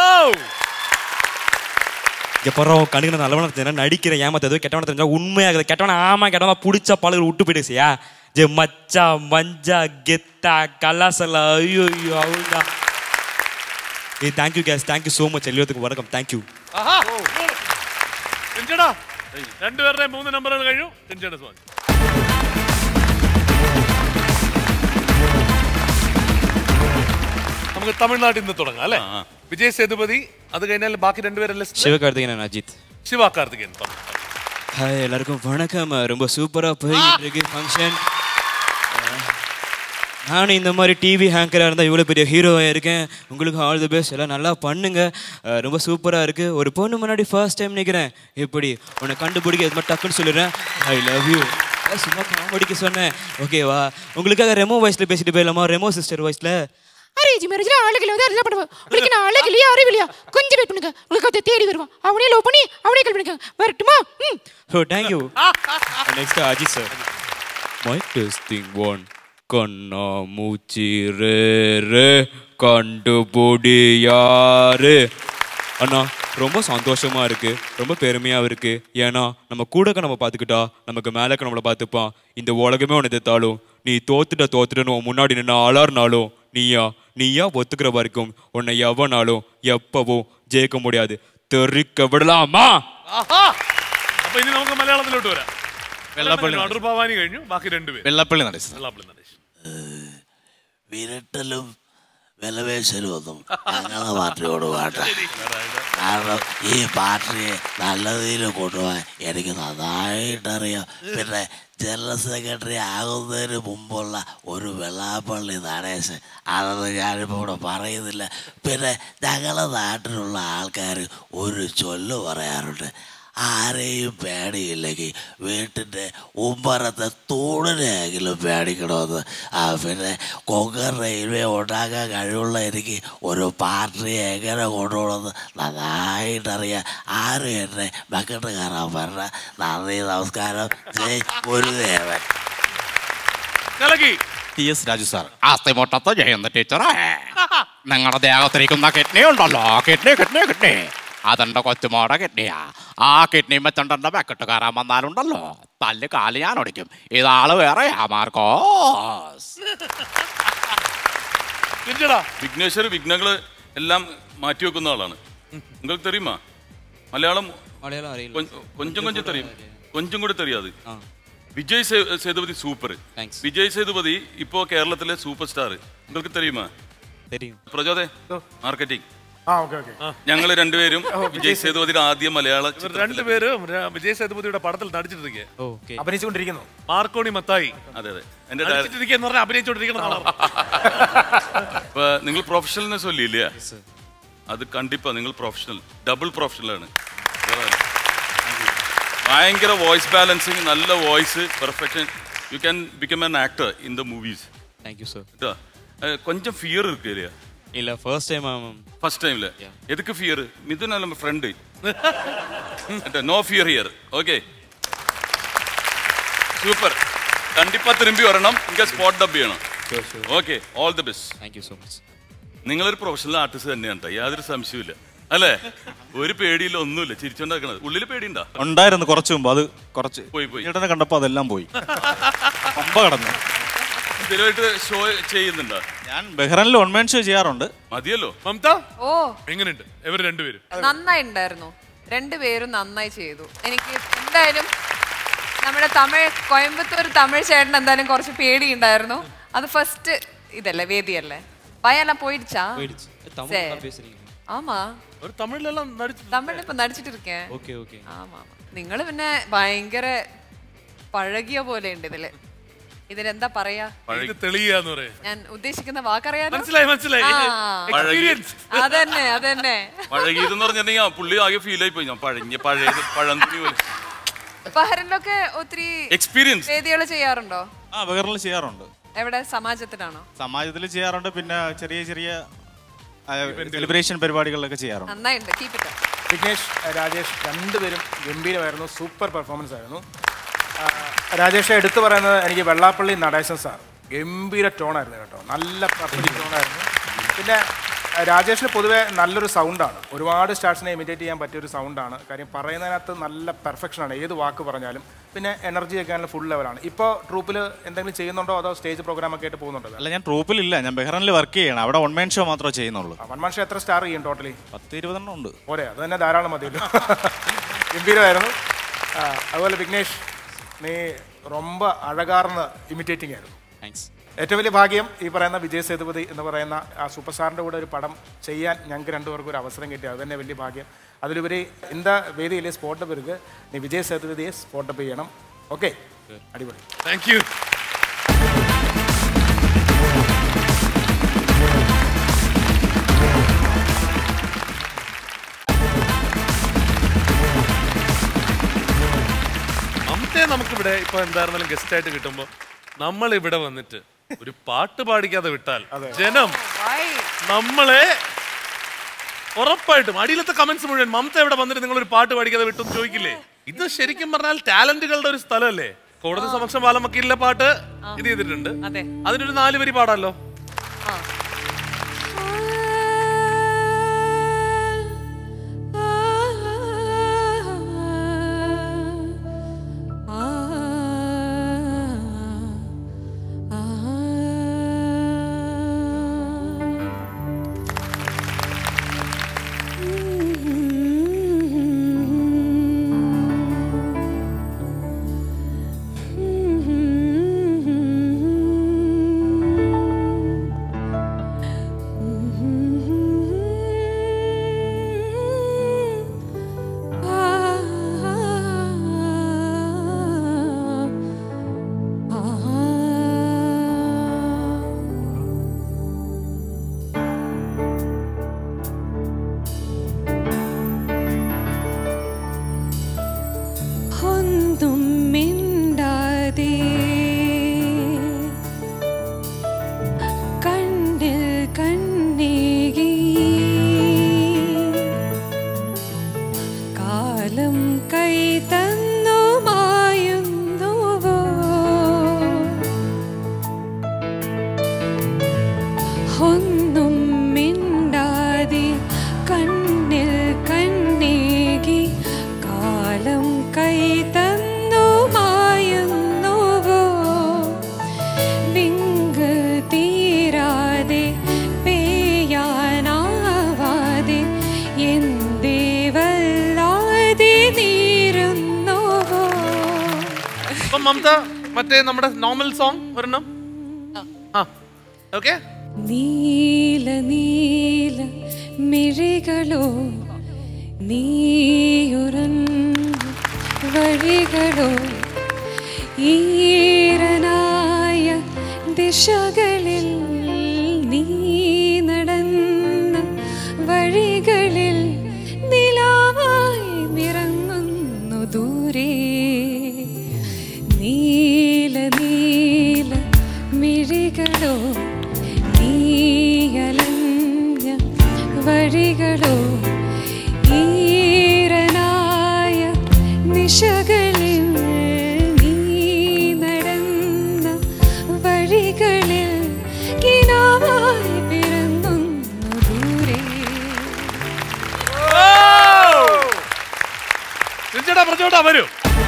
எப்பறம் கண்ணுக்கு நல்லவன தெரிஞ்சா நடிக்கிறேன், ஏமாத்த ஏதோ கெட்டவன தெரிஞ்சா உண்மையாக கெட்டவன ஆமா கெட்டவன பிடிச்ச பாலுகள் விட்டு போயிடுச்சியா. ஜே மச்சா மஞ்சா கெத்தா கலாசலா ஐயோ ஐயோ அவுடா. ஏய் thank you guys, thank you so much. എല്ലാവർക്കും വണക്കം. താങ്ക്യൂ. രണ്ടുപേരുടെയും 3 നമ്പറുകൾ കഴിഞ്ഞു. നമുക്ക് തമിഴ്നാട്ടിൽ നിന്ന് തുടങ്ങാം അല്ലേ? വിജയ് സേതുപതി, അത് കഴിഞ്ഞാൽ ബാക്കി രണ്ടുപേരല്ലേ? சிவகார்த்திகேயன் அஜித். சிவகார்த்திகேயன். ஹாய் எல்லாருக்கும் வணக்கம். ரொம்ப சூப்பராக போயிட்டு இருக்கு ஃபங்க்ஷன். நானும் இந்த மாதிரி டிவி ஹேங்கராக இருந்தால் இவ்வளோ பெரிய ஹீரோவாக இருக்கேன். உங்களுக்கு ஆல் தி பெஸ்ட், எல்லாம் நல்லா பண்ணுங்க. ரொம்ப சூப்பராக இருக்குது. ஒரு பொண்ணு முன்னாடி ஃபர்ஸ்ட் டைம் நிற்கிறேன். எப்படி உன்னை கண்டுபிடிக்க இது மாதிரி டக்குன்னு சொல்லிடுறேன். I love you. சும்மா காமெடிக்கு சொன்னேன், ஓகேவா? உங்களுக்காக ரெமோ வாய்ஸில் பேசிட்டு போயிடலாமா? ரெமோ சிஸ்டர் வாய்ஸில். அரேஞ்ச் மேரேஜ்ல ஆளுகள் வந்து அதெல்லாம் பண்ணுவோம். உங்களுக்கு நான் ஆளுகள் அறிவில்லையா? கொஞ்சம் வெயிட் பண்ணுங்க, உங்களுக்கு அதை தேடி வருவோம். அவனே லவ் பண்ணி அவனே கால் பண்ணிக்க. வரட்டுமா? Oh thank you. Next Ajith sir. Mike testing 1. கண்ணா மூச்சி ரே ரே கண்டுபிடி யாரு. அண்ணா ரொம்ப சந்தோஷமா இருக்கு, ரொம்ப பெருமையாக இருக்கு. ஏன்னா நம்ம கூடக்க நம்ம பார்த்துக்கிட்டா நமக்கு மேலக்க நம்மளை பார்த்துப்பான். இந்த உலகமே உன்னை எதிர்த்தாலும் நீ தோத்துட்டன்னு முன்னாடி நின்று அலர்னாலும் நீயா ஒத்துக்கிற வரைக்கும் உன்னை எவனாலும் எப்பவும் ஜெயிக்க முடியாது. தெறிக்க விடலாமா? അപ്പൊ ഇനി നമുക്ക് മലയാളത്തിലോട്ട് വരാം. അടൂർ ഭവാനി കഴിഞ്ഞു, ബാക്കി രണ്ടുപേരും. വെള്ളപ്പള്ളി നടേശ്. വിരട്ടലും വിലവേശലും ഒന്നും ഞങ്ങളെ പാർട്ടിയോട് വേണ്ട. കാരണം ഈ പാർട്ടിയെ നല്ല രീതിയിൽ കൊണ്ടുപോകാൻ എനിക്ക് നന്നായിട്ടറിയാം. പിന്നെ ജനറൽ സെക്രട്ടറി ആകുന്നതിന് മുമ്പുള്ള ഒരു വെള്ളാപ്പള്ളി നടേശൻ, അതൊന്നും ഞാനിപ്പോൾ ഇവിടെ പറയുന്നില്ല. പിന്നെ ഞങ്ങളുടെ നാട്ടിലുള്ള ആൾക്കാർ ഒരു ചൊല്ല് പറയാറുണ്ട്, ആരെയും പേടിയില്ലെങ്കിൽ വീട്ടിൻ്റെ ഉമ്മറത്തെ തൂണിനെങ്കിലും പേടിക്കണമെന്ന്. പിന്നെ കൊങ്കൺ റെയിൽവേ ഉണ്ടാക്കാൻ കഴിവുള്ള എനിക്ക് ഒരു പാർട്ടിയെ എങ്ങനെ കൊണ്ടുപോകണമെന്ന് നന്നായിട്ടറിയാം. ആരും എന്നെ ബക്കറ്റ് കയറാൻ പറഞ്ഞ. നന്ദി, നമസ്കാരം. ജയ് ഗുരുദേവൻ. TS Raju sir. ആസ്തിമുട്ടത്ത് ജയന്ത ടീച്ചറേ, നിങ്ങളുടെ ദേഹത്തിരിക്കുന്ന കിഡ്നി ഉണ്ടല്ലോ, കിഡ്നി അതെന്റെ കൊച്ചുമോടെ കിഡ്നിയാ. ആ കിഡ്നി വെച്ചോണ്ടെന്റെ ബക്കറ്റ് കയറാൻ വന്നാലുണ്ടല്ലോ തല്ല് കാല് ഞാൻ ഒടിക്കും. ഇതാള് വേറെയാ മാർക്കോസ്. വിഘ്നേശ്വർ വിഘ്നങ്ങള് എല്ലാം മാറ്റി വെക്കുന്ന ആളാണ്. നിങ്ങൾക്ക് തെറിയുമാ മലയാളം? കൊഞ്ചം തെറിയും, കൊഞ്ചം കൂടി തെറിയാത്. വിജയ് സേതുപതി സൂപ്പർ. വിജയ് സേതുപതി ഇപ്പോ കേരളത്തിലെ സൂപ്പർ സ്റ്റാർ. നിങ്ങൾക്ക് തെറിയുമാ? പ്രചോദേ മാർക്കറ്റിംഗ്. ഞങ്ങൾ രണ്ടുപേരും വിജയ് സേതുപതിയുടെ ആദ്യ മലയാള രണ്ടുപേരും വിജയ് സേതുപതിയുടെ പടത്തിൽ നടിച്ചിട്ടിരിക്കുന്നു. മാർക്കോണി മത്തായി. അതെ അതെ. അഭിനയിച്ചോണ്ടിരിക്കണം. ഇപ്പൊ നിങ്ങൾ പ്രൊഫഷണൽനെ ചൊല്ലിയില്ല, അത് കണ്ടിപ്പാ. നിങ്ങൾ പ്രൊഫഷണൽ, ഡബിൾ പ്രൊഫഷണലാണ്. ഭയങ്കര വോയിസ് ബാലൻസിങ്, നല്ല voice, perfection. You can become an actor in the movies. Thank you sir. கொஞ்சம் ஃபியர் இருக்கு இல்லையா? இல்ல ஃபர்ஸ்ட் டைம்ல. எதுக்கு ஃபியர்? மிதுன் நம்ம friend. No fear here. Okay super. கண்டிப்பா திரும்பி வரணும். இங்க ஸ்பாட் டப் ചെയ്യണം. Okay all the best. Thank you so much. നിങ്ങളൊരു പ്രൊഫഷണൽ ആർട്ടിസ്റ്റ് തന്നെയാണ്, യാതൊരു സംശയമില്ല അല്ലേ? ഒരു പേടിയില്ല, ഒന്നുമില്ല, ചിരിച്ചോണ്ടാക്കണത്. ഉള്ളിൽ പേടിയുണ്ടോ? ഉണ്ടായിരുന്നു കുറച്ച് മുമ്പ്. അത് കുറച്ച് ചേട്ടനെ കണ്ടപ്പോ അതെല്ലാം പോയി. പമ്പ കടന്നു. സ്ഥിരമായിട്ട് ഷോ ചെയ്യുന്നുണ്ടോ? ഞാൻ ബഹ്റൈനിൽ ഒൺമാൻ ഷോ ചെയ്യാറുണ്ട്. മതിയല്ലോ. മമത ഓ എങ്ങനെയുണ്ട് ഇവർ രണ്ടുപേരും? നന്നായി ഉണ്ടായിരുന്നു. രണ്ടുപേരും നന്നായി ചെയ്തു. എനിക്ക് എന്തായാലും നമ്മുടെ തമിഴ് കോയമ്പത്തൂർ തമിഴ് ചേട്ടൻ എന്തായാലും കുറച്ച് പേടിയുണ്ടായിരുന്നു. അത് ഫസ്റ്റ് ഇതല്ലേ, വേദിയല്ലേ, ഭയെല്ലാം പോയിடுச்சா? ஆமா ഒരു തമിഴിലെല്ലാം തമിഴിൽ ഇപ്പൊ നടിച്ചിട്ട് ഇരിക്കേ. ആമാ നിങ്ങൾ പിന്നെ ഭയങ്കര പഴകിയ പോലെ ഉണ്ട് ഇതില്. ഇതിനെന്താ പറയാ? ഞാൻ ഉദ്ദേശിക്കുന്ന വാക്കറിയാലോ. അതന്നെ പഴകിയതെന്ന് പറഞ്ഞിട്ടുണ്ടെങ്കിൽ പുള്ളി ആകെ ഫീൽ ആയി പോയി. ഞാൻ പഴന്തുണി പോലെ. ബഹ്റിനിലൊക്കെ ഒത്തിരി എക്സ്പീരിയൻസ് വേദികൾ ചെയ്യാറുണ്ടോ? ബഹ്റിനിൽ ചെയ്യാറുണ്ട്. എവിടെ? സമാജത്തിലാണോ? സമാജത്തിൽ ചെയ്യാറുണ്ട്. പിന്നെ ചെറിയ ചെറിയ സെലിബ്രേഷൻ പരിപാടികളിലൊക്കെ ചെയ്യാറുണ്ട്. നന്നായിട്ടുണ്ട്. Keep it up. Vignesh, Rajesh രണ്ടുപേരും ഗംഭീരമായിരുന്നു. സൂപ്പർ പെർഫോമൻസ് ആയിരുന്നു. രാജേഷ് എടുത്തു പറയുന്നത് എനിക്ക് വെള്ളാപ്പള്ളി നടേശൻ സാർ ഗംഭീര ടോണായിരുന്നു കേട്ടോ. നല്ല പെർഫെക്റ്റ് ടോണായിരുന്നു. പിന്നെ രാജേഷിന് പൊതുവേ നല്ലൊരു സൗണ്ടാണ്. ഒരുപാട് സ്റ്റാർസിനെ ഇമിറ്റേറ്റ് ചെയ്യാൻ പറ്റിയൊരു സൗണ്ടാണ്. കാര്യം പറയുന്നതിനകത്ത് നല്ല പെർഫെക്ഷനാണ്, ഏത് വാക്ക് പറഞ്ഞാലും. പിന്നെ എനർജി ഒക്കെ ഫുൾ ലെവലാണ്. ഇപ്പോൾ ട്രൂപ്പിൽ എന്തെങ്കിലും ചെയ്യുന്നുണ്ടോ അതോ സ്റ്റേജ് പ്രോഗ്രാം ഒക്കെ ആയിട്ട് പോകുന്നുണ്ടോ? അല്ല, ഞാൻ ട്രൂപ്പിലില്ല, ഞാൻ ബഹ്റൈനിൽ വർക്ക് ചെയ്യണം. അവിടെ ഒൺമാൻ ഷോ മാത്രമേ ചെയ്യുന്നുള്ളൂ. ഒൺമാൻ ഷോ എത്ര സ്റ്റാർ ചെയ്യും ടോട്ടലി? 10-20 ഉണ്ട്. പോരെ, അത് തന്നെ ധാരാളം മതിയല്ലോ. ഗംഭീരമായിരുന്നു. അതുപോലെ വിഘ്നേഷ്, നീ ரொம்ப അഴകാർന്ന് ഇമിറ്റേറ്റിംഗ് ആയിരുന്നു. താങ്ക്സ്. ഏറ്റവും വലിയ ഭാഗ്യം ഈ പറയുന്ന വിജയ് സേതുപതി എന്ന് പറയുന്ന ആ സൂപ്പർ സ്റ്റാറിൻ്റെ കൂടെ ഒരു പടം ചെയ്യാൻ ഞങ്ങൾക്ക് രണ്ടുപേർക്കും ഒരു അവസരം കിട്ടി. അത് തന്നെ വലിയ ഭാഗ്യം. അതിലുപരി இந்த വേദിയിലെ സ്പോട്ട് പിറക് നീ വിജയ് സേതുപതിയെ സ്പോട്ടപ്പ് ചെയ്യണം. ഓക്കെ, അടിപൊളി. Thank U. മമതയെ നമുക്കിവിടെ ഇപ്പൊ എന്തായിരുന്നാലും ഗസ്റ്റ് ആയിട്ട് കിട്ടുമ്പോൾ നമ്മൾ ഇവിടെ വന്നിട്ട് ഒരു പാട്ട് പാടിക്കാതെ വിട്ടാൽ ജനം നമ്മളെ ഉറപ്പായിട്ടും അടിയിലത്തെ കമന്റ്സ് മുഴുവൻ മമത ഇവിടെ വന്നിട്ട് നിങ്ങൾ ഒരു പാട്ട് പാടിക്കാതെ വിട്ടും ചോദിക്കില്ലേ? ഇത് ശരിക്കും പറഞ്ഞാൽ ടാലന്റുകളുടെ ഒരു സ്ഥലമല്ലേ? കോടതി സമക്ഷം വാലം വക്കീലിലെ പാട്ട് ഇത് ചെയ്തിട്ടുണ്ട്. അതിനൊരു 4 വരി പാടാലോ? അപ്പൊ മമത മറ്റേ നമ്മുടെ നോർമൽ സോങ് ഒരെണ്ണം. ഓക്കെ. നീല നീല മിഴികളോ നീയുറന്ന വഴികളോ ഈരനായ ദിശകളിൽ നീ നടന്ന വഴികളിൽ നിലാവായി നിറങ്ങുന്നു ദൂരെ നീല നീല മിഴികളോ നീയലഞ്ഞ വഴികളോ ഈരനായ നിശകളിൽ നീ നടന്ന വഴികളിൽ കിനാവായി പിറങ്ങുന്നു ദൂരെ. ചേട്ടാ വരൂ.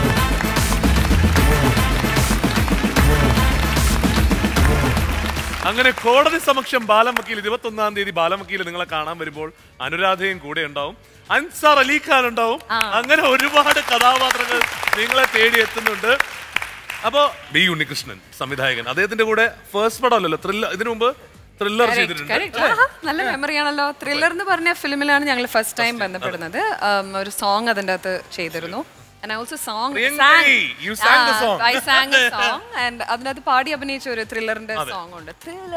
അങ്ങനെ കോടതി സമക്ഷം ബാലം വക്കീൽ 21-ാം തീയതി ബാലം വക്കീൽ നിങ്ങളെ കാണാൻ വരുമ്പോൾ അനുരാധയും കൂടെ ഉണ്ടാവും, അൻസാർ അലി ഖാൻ ഉണ്ടാവും. അങ്ങനെ ഒരുപാട് കഥാപാത്രങ്ങൾ നിങ്ങളെ തേടി എത്തുന്നുണ്ട്. അപ്പോ ബി ഉണ്ണികൃഷ്ണൻ സംവിധായകൻ, അദ്ദേഹത്തിന്റെ കൂടെ ഫസ്റ്റ് പടമല്ലല്ലോ ത്രില്ലർ, ഇതിനു മുമ്പ് ത്രില്ലർ ചെയ്തിട്ടുണ്ട്. നല്ല മെമ്മറി ആണല്ലോ. ത്രില്ലർ എന്ന് പറഞ്ഞ ഫിലിമിലാണ് ഞങ്ങൾ ഫസ്റ്റ് ടൈം ബന്ധപ്പെടുന്നത്. ഒരു സോങ് അതിൻ്റെ അകത്ത് ചെയ്തിരുന്നു. And I also sang. You sang the song. I sang a song and അതിനകത്ത് പാടി അഭിനയിച്ച ഒരു ത്രില്ലറിന്റെ സോങ് ഉണ്ട്.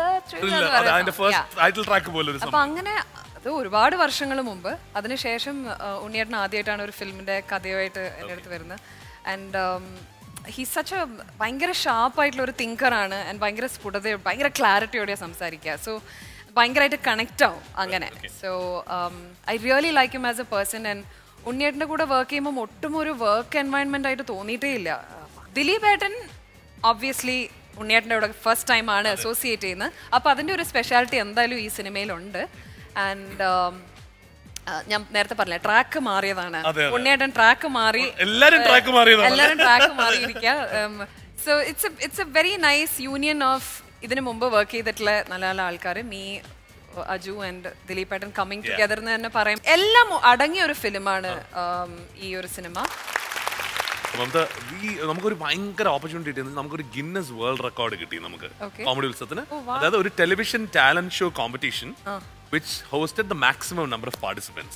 അപ്പൊ അങ്ങനെ അത് ഒരുപാട് വർഷങ്ങൾ മുമ്പ്. അതിനുശേഷം ഉണ്ണിയേട്ടൻ ആദ്യമായിട്ടാണ് ഒരു ഫിലിമിന്റെ കഥയുമായിട്ട് എൻ്റെ അടുത്ത് വരുന്നത്. ആൻഡ് ഹീസ് സച്ച് എ ഭയങ്കര ഷാർപ്പായിട്ടുള്ള ഒരു തിങ്കറാണ്. ആൻഡ് ഭയങ്കര സ്ഫുടത, ഭയങ്കര ക്ലാരിറ്റിയോടെ സംസാരിക്കുക. സോ ഭയങ്കരമായിട്ട് കണക്റ്റ് ആവും അങ്ങനെ. So I really like him as a person. And ഉണ്ണിയേട്ടൻ്റെ കൂടെ വർക്ക് ചെയ്യുമ്പോൾ ഒട്ടും ഒരു വർക്ക് എൻവയൺമെന്റ് ആയിട്ട് തോന്നിയിട്ടേ ഇല്ല. ദിലീപ് ഏട്ടൻ ഒബ്വിയസ്ലി ഉണ്ണിയേട്ടൻ്റെ കൂടെ ഫസ്റ്റ് ടൈം ആണ് അസോസിയേറ്റ് ചെയ്യുന്നത്. അപ്പോൾ അതിൻ്റെ ഒരു സ്പെഷ്യാലിറ്റി എന്തായാലും ഈ സിനിമയിലുണ്ട്. ആൻഡ് ഞാൻ നേരത്തെ പറഞ്ഞില്ല, ട്രാക്ക് മാറിയതാണ്. ഉണ്ണിയേട്ടൻ ട്രാക്ക് മാറി, എല്ലാവരും ട്രാക്ക് മാറിയിരിക്കുക. So it's a very nice union of ഇതിനു മുമ്പ് വർക്ക് ചെയ്തിട്ടുള്ള നല്ല നല്ല ആൾക്കാർ, മീ, അജു ആൻഡ് ദിലീപ് ഏട്ടൻ കമ്മിങ് ടുഗദർ എന്ന് തന്നെ പറയും. എല്ലാം അടങ്ങിയ ഒരു ഫിലിമാണ് ഈ ഒരു സിനിമ. നമുക്കൊരു ഭയങ്കര ഓപ്പർച്യൂണിറ്റി കിട്ടി. നമുക്കൊരു ഗിന്നസ് വേൾഡ് റെക്കോർഡ് കിട്ടി നമുക്ക് കോമഡി ഉത്സവത്തിന്. അതായത് ഒരു television talent show competition which hosted the maximum number of participants.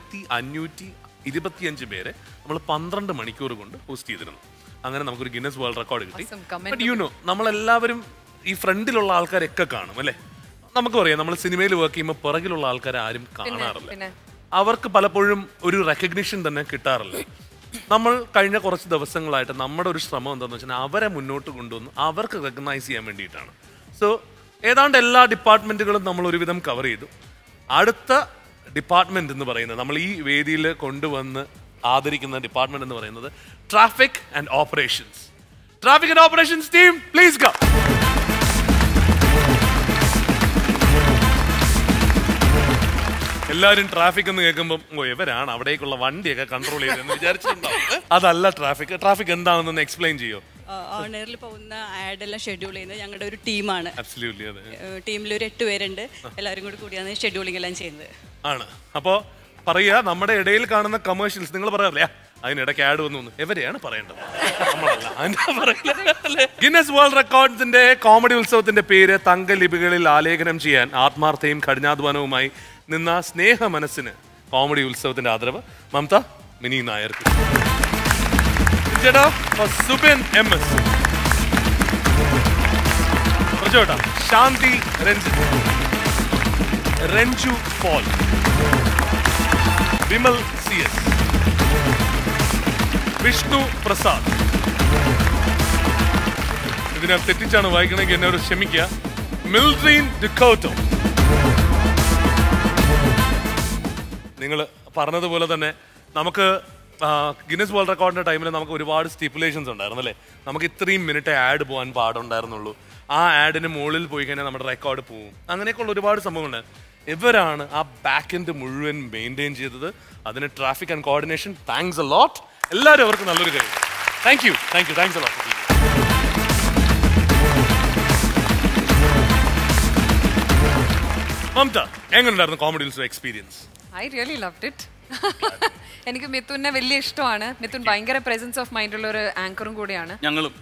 1525 പേരെ നമ്മൾ 12 മണിക്കൂർ കൊണ്ട് ഹോസ്റ്റ് ചെയ്തിരുന്നു. അങ്ങനെ നമുക്കൊരു ഗിന്നസ് വേൾഡ് റെക്കോർഡ് കിട്ടി. ബട്ട് യു നോ, നമ്മളെല്ലാവരും ഈ ഫ്രണ്ടിലുള്ള ആൾക്കാരൊക്കെ കാണും അല്ലേ. നമുക്ക് പറയാം, നമ്മൾ സിനിമയിൽ വർക്ക് ചെയ്യുമ്പോൾ പുറകിലുള്ള ആൾക്കാരെ ആരും കാണാറില്ല. അവർക്ക് പലപ്പോഴും ഒരു റെക്കഗ്നിഷൻ തന്നെ കിട്ടാറില്ല. നമ്മൾ കഴിഞ്ഞ കുറച്ച് ദിവസങ്ങളായിട്ട് നമ്മുടെ ഒരു ശ്രമം എന്താണെന്ന് വെച്ചാൽ അവരെ മുന്നോട്ട് കൊണ്ടുവന്ന് അവർക്ക് റെക്കഗ്നൈസ് ചെയ്യാൻ വേണ്ടിയിട്ടാണ്. സോ ഏതാണ്ട് എല്ലാ ഡിപ്പാർട്ട്മെന്റുകളും നമ്മൾ ഒരുവിധം കവർ ചെയ്തു. അടുത്ത ഡിപ്പാർട്ട്മെന്റ് എന്ന് പറയുന്നത്, നമ്മൾ ഈ വേദിയിൽ കൊണ്ടുവന്ന് ആദരിക്കുന്ന ഡിപ്പാർട്ട്മെന്റ് എന്ന് പറയുന്നത് traffic and operations. Traffic and operations team please come. എല്ലാവരും ട്രാഫിക് എന്ന് കേൾക്കുമ്പോൾ ഇവരാണ് അവിടേക്കുള്ള വണ്ടിയൊക്കെ കൺട്രോൾ ചെയ്തെന്ന് വിചാരിച്ചിട്ടുണ്ടാവും. അതല്ല ട്രാഫിക്. ട്രാഫിക് എന്താണെന്ന് എക്സ്പ്ലെയിൻ ചെയ്യോ? ഓണറിൽ പോകുന്ന ആഡെല്ലാം ഷെഡ്യൂൾ ചെയ്യുന്നത് ഞങ്ങളുടെ ഒരു ടീമാണ്. ടീമിൽ ഒരു 8 പേരുണ്ട്. എല്ലാവരും കൂടി കൂടിയാണ് ഷെഡ്യൂളിംഗ് എല്ലാം ചെയ്യുന്നത്. ആണ്. അപ്പോൾ പറയുക, നമ്മുടെ ഇടയിൽ കാണുന്ന കമേഴ്ഷ്യൽസ് നിങ്ങൾ പറയാറില്ല, അതിനിടയ്ക്ക് ആഡ് വന്നു എവരെയാണ് പറയേണ്ടത്, നമ്മളല്ല. ഗിന്നസ് വേൾഡ് റെക്കോർഡ്സിന്റെ കോമഡി ഉത്സവത്തിന്റെ പേര് തങ്കലിപികളിൽ ആലേഖനം ചെയ്യാൻ ആത്മാർത്ഥയും കഠിനാധ്വാനവുമായി നിന്ന സ്നേഹ മനസ്സിന് കോമഡി ഉത്സവത്തിന്റെ ആദരവ് മമത മിനി നായർക്ക്. Subin MS, Shanthi Ranjith, Ranju Paul, Vimal CS, Vishnu Prasad. ഇതിനെ തെറ്റിച്ചാണ് വായിക്കണമെങ്കിൽ എന്നെ ഒരു ക്ഷമിക്കുക. മിൽഡ്രീൻ ഡിക്കോട്ടോ. നിങ്ങൾ പറഞ്ഞതുപോലെ തന്നെ നമുക്ക് ഗിന്നസ് വേൾഡ് റെക്കോർഡിന്റെ ടൈമിൽ നമുക്ക് ഒരുപാട് സ്റ്റിപ്പുലേഷൻസ് ഉണ്ടായിരുന്നു അല്ലേ. നമുക്ക് ഇത്രയും മിനിറ്റ് ആഡ് പോകാൻ പാടുണ്ടായിരുന്നുള്ളൂ. ആ ആഡിന് മുകളിൽ പോയി കഴിഞ്ഞാൽ നമ്മുടെ റെക്കോർഡ് പോവും. അങ്ങനെയൊക്കെയുള്ള ഒരുപാട് സംഭവങ്ങളുണ്ട്. ഇവരാണ് ആ ബാക്ക് എൻഡ് മുഴുവൻ മെയിൻറ്റെയിൻ ചെയ്തത്. അതിന് traffic and coordination thanks a lot. എല്ലാവരും അവർക്ക് നല്ലൊരു കാര്യം. Thank you thanks a lot. Mamta, എങ്ങനെയുണ്ടായിരുന്നു comedy Utsava experience? I really loved it. എനിക്ക് മിഥുനെ വലിയ ഇഷ്ടമാണ്. മിഥുൻ ഭയങ്കര പ്രസൻസ് ഓഫ് മൈൻഡ് ഉള്ള ഒരു ആങ്കറും കൂടിയാണ്. ഞങ്ങളും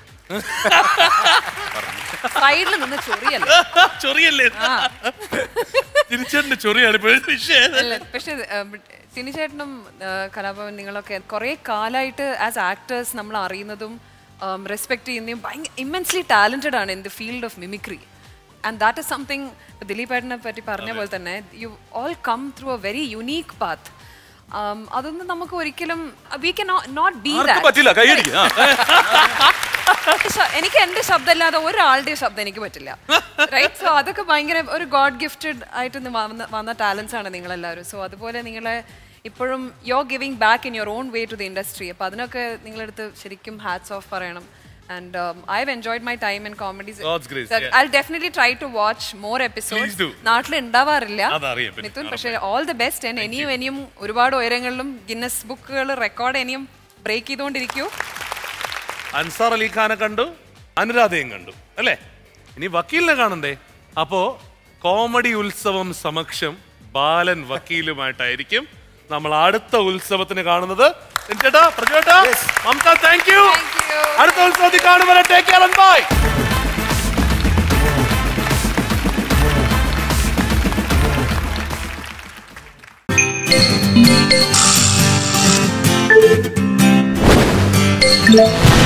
സൈഡിൽ നിന്ന് ചൊറിയല്ലേ തിരിച്ചേട്ടന്റെ ചൊറിയാണ് പക്ഷെ തിനിച്ചേട്ടനും കലാഭവൻ നിങ്ങളൊക്കെ കുറെ കാലമായിട്ട് ആസ് ആക്ടേഴ്സ് നമ്മൾ അറിയുന്നതും റെസ്പെക്ട് ചെയ്യുന്നതും ഭയങ്കര ഇമ്മൻസ്ലി ടാലന്റഡ് ആണ് in the field of mimicry. And that is something ദിലീപേട്ടനെ പറ്റി പറഞ്ഞ പോലെ തന്നെ you all come through a very unique path. അതൊന്നും നമുക്ക് ഒരിക്കലും we can not be that. എനിക്ക് എന്റെ ശബ്ദമില്ലാതെ ഒരാളുടെയും ശബ്ദം എനിക്ക് പറ്റില്ല, റൈറ്റ്? സോ അതൊക്കെ ഭയങ്കര ഒരു ഗോഡ് ഗിഫ്റ്റഡ് ആയിട്ട് വന്ന ടാലൻസ് ആണ് നിങ്ങളെല്ലാവരും. സോ അതുപോലെ നിങ്ങളെ ഇപ്പോഴും you are giving back in your own way to the industry. അപ്പോൾ അതിനൊക്കെ നിങ്ങളെടുത്ത് ശരിക്കും ഹാറ്റ്സ് ഓഫ് പറയണം. And I've enjoyed my time in comedies. I'll definitely try to watch more episodes. നാട്ടിൽ ഉണ്ടാവാറില്ല മിഥുൻ, പക്ഷേ ഓൾ ദി ബെസ്റ്റ്. ഇനിയും ഒരുപാട് ഉയരങ്ങളിലും ഗിന്നസ് ബുക്കുകൾ റെക്കോർഡ് ഇനിയും ബ്രേക്ക് ചെയ്തുകൊണ്ടിരിക്കൂ. അൻസാർ അലി ഖാനെ കണ്ടു, അനുരാധയും കണ്ടു അല്ലേ? ഇനി വക്കീലിനെ കാണണ്ടേ? അപ്പോ കോമഡി ഉത്സവം സമക്ഷം ബാലൻ വക്കീലുമായിട്ടായിരിക്കും നമ്മൾ അടുത്ത ഉത്സവത്തിന് കാണുന്നത്. അടുത്ത ഉത്സവത്തിൽ കാണുമ്പോൾ take care and bye. Yeah.